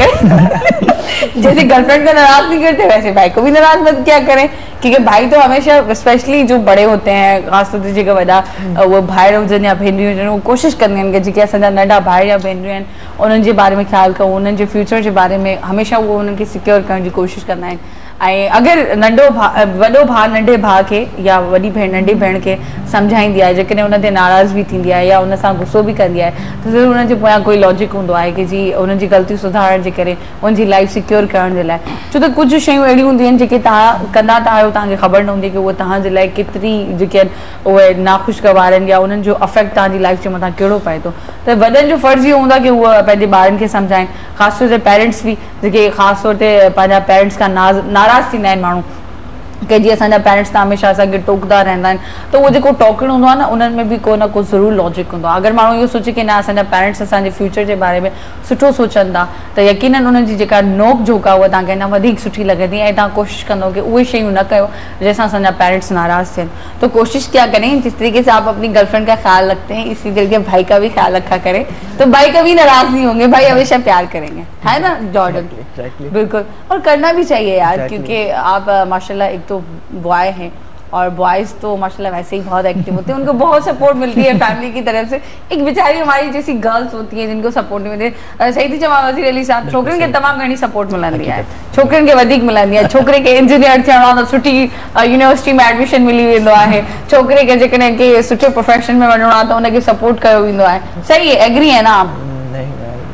[SPEAKER 1] करें जैसे गर्लफ्रेंड को नाराज नहीं करते, वैसे भाई को भी नाराज मत क्या करें, क्योंकि भाई तो हमेशा, स्पेशली जो बड़े होते हैं, खासतौर से वॾा वो भाई हुजनि या भेनरियूं हुजनि, वो कोशिशि कंदा आहिनि कि जेके असांजा नंढा भाई या भेनरियूं आहिनि उन्हनि जे बारे में ख्यालु कयूं, उन्हनि जे फ्यूचर जे बारे में हमेशह वो उन्हनि खे सिक्योर करण जी कोशिशि कंदा आहिनि। ऐं अगरि वॾो भाउ नंढे भाउ खे या वॾी भेण नंढी भेण खे सम्झाईंदी आहे, जेकॾहिं उन ते नाराज़ बि थींदी आहे या उन सां गुस्सो बि कंदी आहे, त ज़रूरु उनजे पोयां कोई लॉजिक हूंदो आहे कि जी उन्हनि जी ग़लतियूं सुधारण जे करे उनजी लाइफ सिक्योर करण जे लाइ। छो त कुझु शयूं अहिड़ियूं हूंदियूं आहिनि जेके तव्हां कंदा त आहियो, तव्हांखे ख़बर न हूंदी कि उहे तव्हांजे लाइ केतिरी जेके आहिनि उहे नाख़ुशगवार आहिनि या उन्हनि जो अफेक्ट तव्हांजी लाइफ जे मथां कहिड़ो पए थो। त वॾनि जो फ़र्ज़ु इहो हूंदो आहे कि उहे पंहिंजे ॿारनि खे सम्झाइनि, ख़ासि तौर ते पेरेंट्स बि, जेके ख़ासि तौर ते पंहिंजा पेरेंट्स खां नाराज़ थींदा आहिनि माण्हू, कि जीअं असांजा पेरेंट्स त हमेशह असांखे टोकदा रहंदा आहिनि, त उहो जेको टोकणु हूंदो आहे न, उन्हनि में बि को न को ज़रूरु लॉजिक हूंदो आहे। अगरि माण्हू इहो सोचे कि न असांजा पेरेंट्स असांजे फ्यूचर जे बारे में सुठो सोचंदा, त यकीनन उन्हनि जी जेका नोक झोक आहे उहा तव्हांखे अञा वधीक सुठी लॻंदी ऐं तव्हां कोशिशि कंदो कि उहे शयूं न कयो जंहिंसां असांजा पेरेंट्स नाराज़ थियनि। तो कोशिश क्या करें, जिस तरीके से आप अपनी गर्लफ्रेंड का ख्याल रखते हैं, इसी तरीके भाई का भी ख्याल रखा करें, तो भाई कभी नाराज नहीं होंगे, भाई हमेशा प्यार करेंगे, है ना जॉर्डन? बिल्कुल, और करना भी चाहिए यार, क्योंकि आप माशाल्लाह एक तो बॉय हैं और बॉयज़ तो माशाल्लाह वैसे ही बहुत एक्टिव होते हैं, उनको बहुत सपोर्ट मिलती है फैमिली की तरफ से। एक बेचारी हमारी जैसी गर्ल्स होती हैं जिनको सपोर्ट नहीं मिलती। सही थी चवां वज़ीर अली साहब, छोकिरनि खे तमामु घणी सपोर्ट मिलंदी आहे, छोकिरनि खे वधीक मिलंदी आहे। छोकिरे खे इंजीनियर थियणो आहे त सुठी यूनिवर्सिटी में एडमिशन मिली वेंदो आहे, छोकिरे खे जेकॾहिं के सुठे प्रोफेशन में वञिणो आहे त उनखे सपोर्ट कयो वेंदो आहे। सही है, एग्री है ना आप?
[SPEAKER 5] नहीं,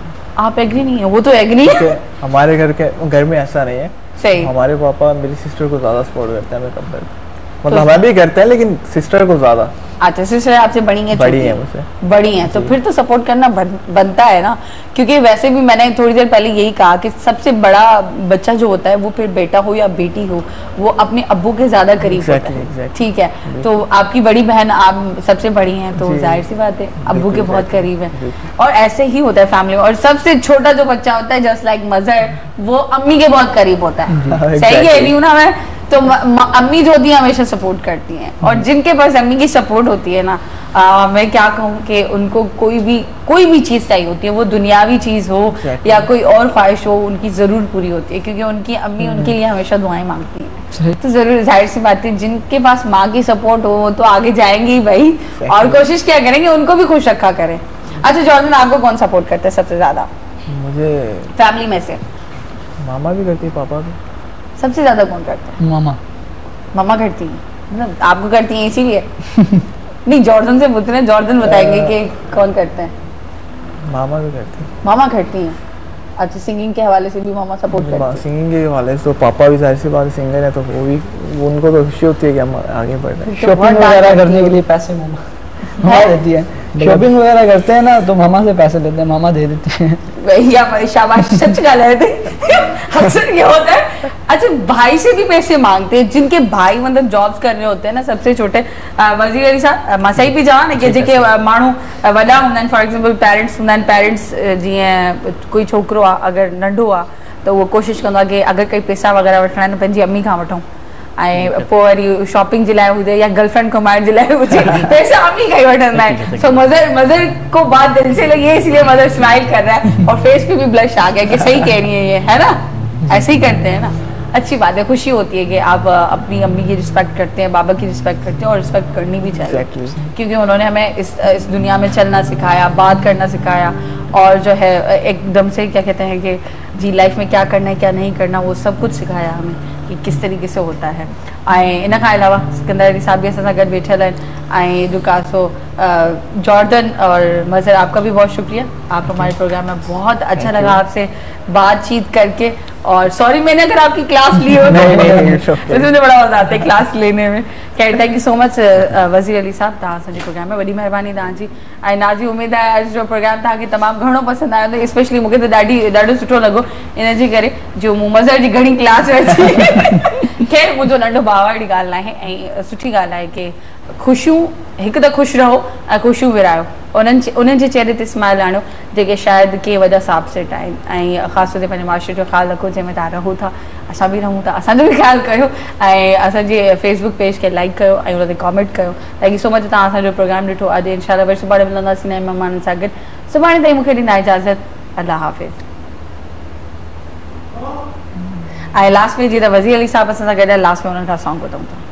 [SPEAKER 1] आप एग्री नहीं है, वो तो एग्री है।
[SPEAKER 5] हमारे घर में ऐसा नहीं है।
[SPEAKER 1] सही,
[SPEAKER 5] हमारे पापा मेरी सिस्टर को ज्यादा सपोर्ट करते हैं, मैं कंपेयर, मतलब हम भी करते हैं लेकिन सिस्टर को ज्यादा।
[SPEAKER 1] अच्छा, सिस्टर आपसे बड़ी हैं?
[SPEAKER 5] बड़ी हैं मुझसे,
[SPEAKER 1] बड़ी हैं, तो फिर तो सपोर्ट करना बनता है ना, क्योंकि वैसे भी मैंने थोड़ी देर पहले यही कहा कि सबसे बड़ा बच्चा जो होता है वो फिर बेटा हो या बेटी हो, वो अपने अब्बू के ज्यादा करीब होता है। ठीक है, तो आपकी बड़ी बहन आप सबसे बड़ी हैं, तो जाहिर सी बात है अब्बू के बहुत करीब है, और ऐसे ही होता है फैमिली में। और सबसे छोटा जो बच्चा होता है, जस्ट लाइक मदर, वो अम्मी के बहुत करीब होता है। सही कह रही हूँ ना मैं? तो अम्मी जो होती है हमेशा सपोर्ट करती हैं, और जिनके पास अम्मी की सपोर्ट होती है ना, मैं क्या कहूँ कि उनको कोई भी चीज़ चाहिए होती है, वो दुनियावी चीज़ हो या कोई और ख्वाहिश हो, उनकी ज़रूर पूरी होती है, क्योंकि उनकी अम्मी उनके लिए हमेशा दुआएं मांगती हैं। तो ज़रूर, जाहिर सी बात है, जिनके पास माँ की सपोर्ट हो तो आगे जाएंगे ही भाई, और कोशिश क्या करेंगे उनको भी खुश रखा करें। अच्छा जॉर्डन, आपको कौन सपोर्ट करता है सबसे ज़्यादा
[SPEAKER 5] मुझे
[SPEAKER 1] फैमिली में से?
[SPEAKER 5] मामा भी करती है, पापा भी।
[SPEAKER 1] सबसे ज्यादा कौन करता है? मामा करती हैं, मतलब आपको करती हैं इसीलिए? नहीं, जॉर्डन से पूछ रहे हैं, जॉर्डन बताएंगे कि कौन करते हैं।
[SPEAKER 5] मामा भी करती हैं।
[SPEAKER 1] मामा करती हैं? अच्छा, सिंगिंग के हवाले से भी मामा सपोर्ट करती हैं?
[SPEAKER 5] सिंगिंग के हवाले से तो पापा भी जाहिर सी बात सिंगर है, तो वो भी, उनको तो खुशी होती है कि हम आगे बढ़ रहे हैं।
[SPEAKER 4] शॉपिंग वगैरह करने के लिए पैसे मामा मामा देती है। शॉपिंग वगैरह करते हैं ना तो मामा से पैसे लेते हैं, मामा दे देती है।
[SPEAKER 1] भैया शाबाश, सच गल थे। अक्सर ये होता है। अच्छा, भाई से भी पैसे मांगते हैं जिनके भाई मतलब जॉब्स कर रहे होते हैं ना, सबसे छोटे। वज़ीर अली साहब मां सही पई चवां कि जेके माण्हू वॾा हूंदा आहिनि, फॉर एग्जाम्पल पेरेंट्स हूंदा आहिनि, पेरेंट्स जीअं कोई छोकिरो आहे अगरि नंढो आहे त उहो कोशिशि कंदो आहे कि अगरि कोई पैसा वग़ैरह वठणा आहिनि पंहिंजी अम्मी खां वठूं, ऐं पोइ वरी शॉपिंग जे लाइ हुजे या गर्लफ्रेंड घुमाइण जे लाइ हुजे, पैसा अम्मी खां ही वठंदा आहिनि। सो मदर को बात दिल से लगी है, इसलिए मदर स्माइल कर रहा है और फेस पे भी ब्लश आ गया कि सही कह रही है ये, है ना? ऐसे ही करते हैं ना, अच्छी बात है, खुशी होती है कि आप अपनी अम्मी की रिस्पेक्ट करते हैं, बाबा की रिस्पेक्ट करते हैं, और रिस्पेक्ट करनी भी चाहिए क्योंकि उन्होंने हमें इस दुनिया में चलना सिखाया, बात करना सिखाया, और जो है एकदम से क्या कहते हैं कि जी लाइफ में क्या करना है क्या नहीं करना, वो सब कुछ सिखाया हमें कि किस तरीके से होता है। इन खां अलावा सिकंदर अली साहब भी असां सां गॾु वेठल आहिनि, दुकासो जॉर्डन और मज़र, आपका भी बहुत शुक्रिया, आप हमारे प्रोग्राम में बहुत अच्छा लगा आपसे बातचीत करके। और सॉरी मैंने अगर आपकी क्लास ली हो तो मुझे बड़ा मज़ा आता है क्लास लेने में। खैर, थैंक यू सो मच वज़ीर अली साहब, तव्हां असांजे प्रोग्राम में, वॾी महिरबानी तव्हांजी। ऐं नाज़ी उमेद आहे अॼु जो प्रोग्राम तव्हांखे तमामु घणो पसंदि आयो हूंदो, स्पेशली मूंखे त ॾाढो सुठो लॻो इन जे करे जो मूं मज़र जी घणी क्लास अची। खैर, मुंहिंजो नंढो भाउ अहिड़ी ॻाल्हि न आहे, ऐं सुठी ॻाल्हि आहे कि ख़ुशियूं हिकु त ख़ुशि रहो ऐं ख़ुशियूं विरायो, उन्हनि जे चेहरे ते स्माइल आणियो जेके शायदि के वॾा साफ़ सेट आहिनि। ऐं ख़ासि तौर ते पंहिंजे माशरे जो ख़्यालु रखो जंहिंमें तव्हां रहो था, असां बि रहूं था, असांजो बि ख़्यालु कयो, ऐं असांजे फेसबुक पेज खे लाइक कयो ऐं उन ते कॉमेंट कयो। थैंक यू सो मच, तव्हां असांजो प्रोग्राम ॾिठो। अॼु इंशाल्लाह वरी सुभाणे मिलंदासीं नए महिमाननि सां गॾु। सुभाणे ताईं मूंखे ॾींदा इजाज़त, अल्लाह हाफ़िज़। ऐं लास्ट में जीअं त वज़ीर अली साहब असां सां गॾु आहे, लास्ट में उन्हनि खां सॉन्ग ॿुधूं था।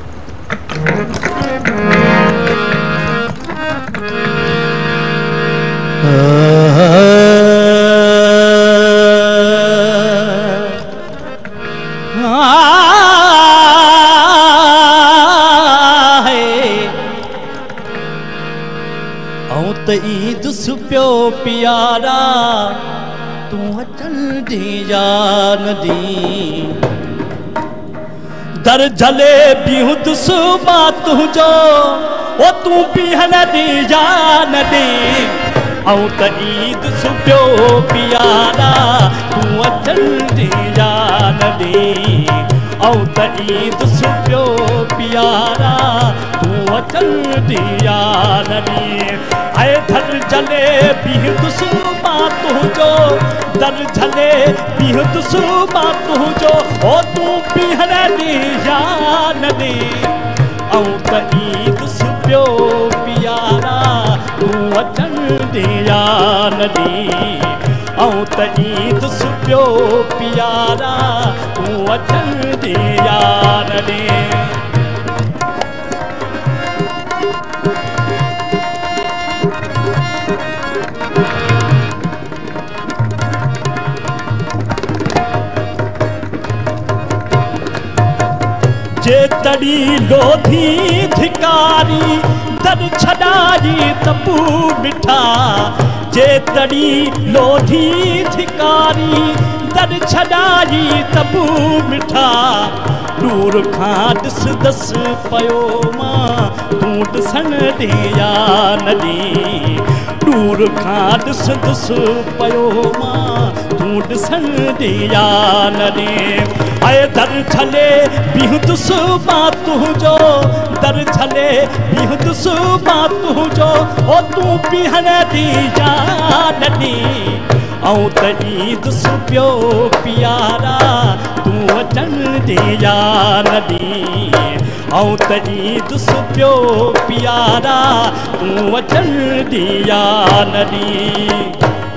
[SPEAKER 3] ईद सुपियो प्यारा तू अचन दी जान दी, दर झले बिहु दुसुमा तुझो ओ तू पीहन दी जान दी। ऐं त ईद सुपियो प्यारा तू अचन दी जान दी, ऐं त ईद सुपियो प्यारा तू अचन दी जान दी। आए दर झले बिहु दुसुमा तुझो, दर झले बिहु दुसुमा तुझो ओ तू पीहन दी जान दी। ऐं त ईद सुपियो प्यारा तू अचन दी जान दी, ऐं त ईद सुपियो प्यारा तू अचन दी जान दी। जे तड़ी लोधी धिकारी दर छॾाई तबू मिठा, जे तड़ी लोधी धिकारी दर छॾाई तबू मिठा। दूर खां ॾिस दस पयो मां तूं ॾिसण ॾे या न ॾे, दूर खां ॾिस दस पयो मां तूं ॾिसण ॾे या न ॾे। आए दर झले बिहु दुसुमा तुझो, दर झले बिहु दुसुमा तुझो ओ तू पीहन दी जान दी। ऐं त ईद सुपियो प्यारा तू अचन दी जान दी, ऐं त ईद सुपियो प्यारा तू अचन दी जान दी।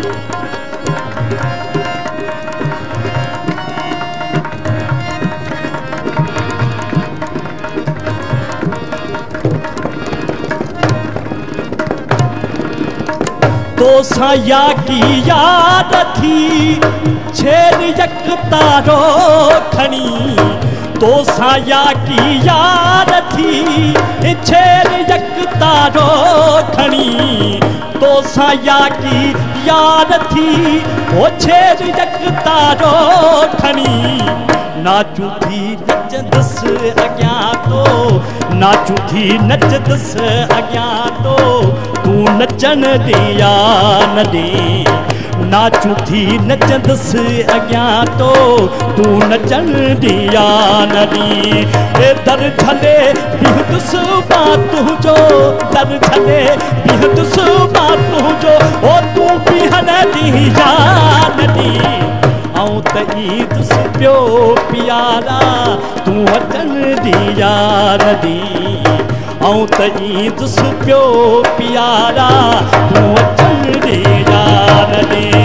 [SPEAKER 3] तो साया की याद थी छेर यक तारो खणी, तो साया की याद थी छेर यक तारो खणी, तो साया की याद थी ओ छेर यक तारो खणी। नाचू थी नचंदुसि अॻियां तो नाचू थी नचंदुसि अॻियां तो तूं नचण ॾे या न ॾे नाचू थी नचंदुसि अॻियां तो तूं नचण ॾे या न ॾे दर छॾे बीहंदुसि मां तुंहिंजो दर छॾे बीहंदुसि मां तुंहिंजो ओ तूं बीहण ॾे या न ॾे आऊं त ईंदुसि पियो प्यारा तूं अचण ॾे या न ॾे आऊं त ईंदुसि पियो प्यारा तूं अचण ॾे या न ॾे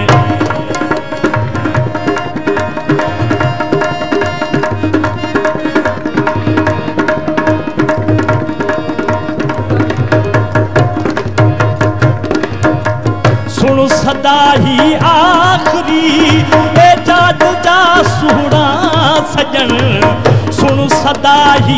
[SPEAKER 3] सुन सदा ही आखरी एजाज जा सुहिणा सजन सुन सदा ही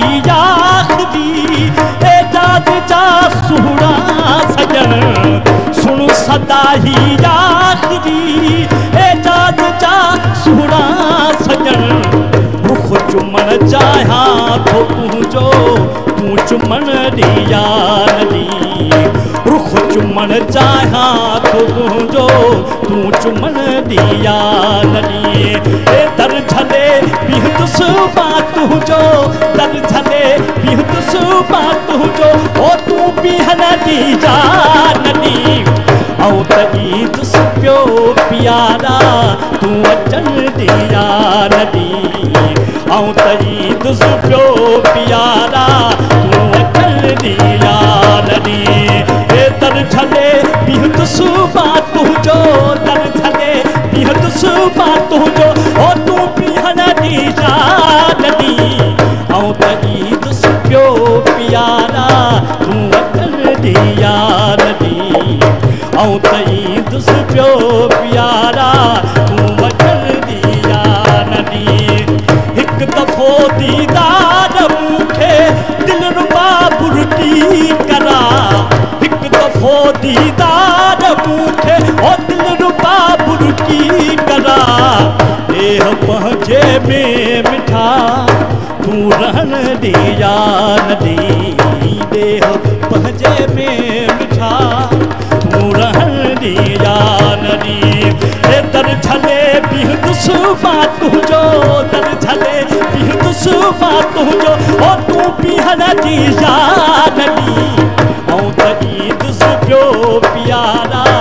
[SPEAKER 3] आखरी एजाज जा सुहिणा सजन सुन सदा ही आखरी एजाज जा सुहिणा सजन रुख चुमण चाहियां थो तुंहिंजो तूं चुमण ॾे या न ॾे रुख चुमण चाहियां थो तुंहिंजो तूं चुमण ॾे या न ॾे दर छॾे बीहंदुसि मां तुंहिंजो दर छॾे बीहंदुसि मां तुंहिंजो ओ तूं बीहण ॾे या न ॾे ऐं त ईंदुसि पियो प्यारा तूं अचण ॾे या न ॾे ऐं त ईंदुसि पियो प्यारा तूं अचण ॾे या न ॾे दर छॾे बीहंदुसि मां तुंहिंजो दर छॾे बीहंदुसि मां तुंहिंजो ओ तूं बीहण ॾे या न ॾे ऐं त ईंदुसि पियो प्यारा तूं अचण ॾे या न ॾे ऐं त ईंदुसि पियो प्यारा तूं अचण ॾे या न ॾे हिकु दफ़ो दीदार मूंखे दिलरुबा बुरकी करा हिकु दफ़ो दीदार मूंखे ओ दिलरुबा बुरकी करा देह पंहिंजे में मिठा तूं रहण ॾे या न ॾे देह पंहिंजे में मिठा तूं रहण ॾे या न ॾे दर छॾे बीहंदुसि मां तुंहिंजो दर छॾे बीहंदुसि मां तुंहिंजो ओ तूं बीहण ॾे या न ॾे ऐं त ईंदुसि पियो प्यारा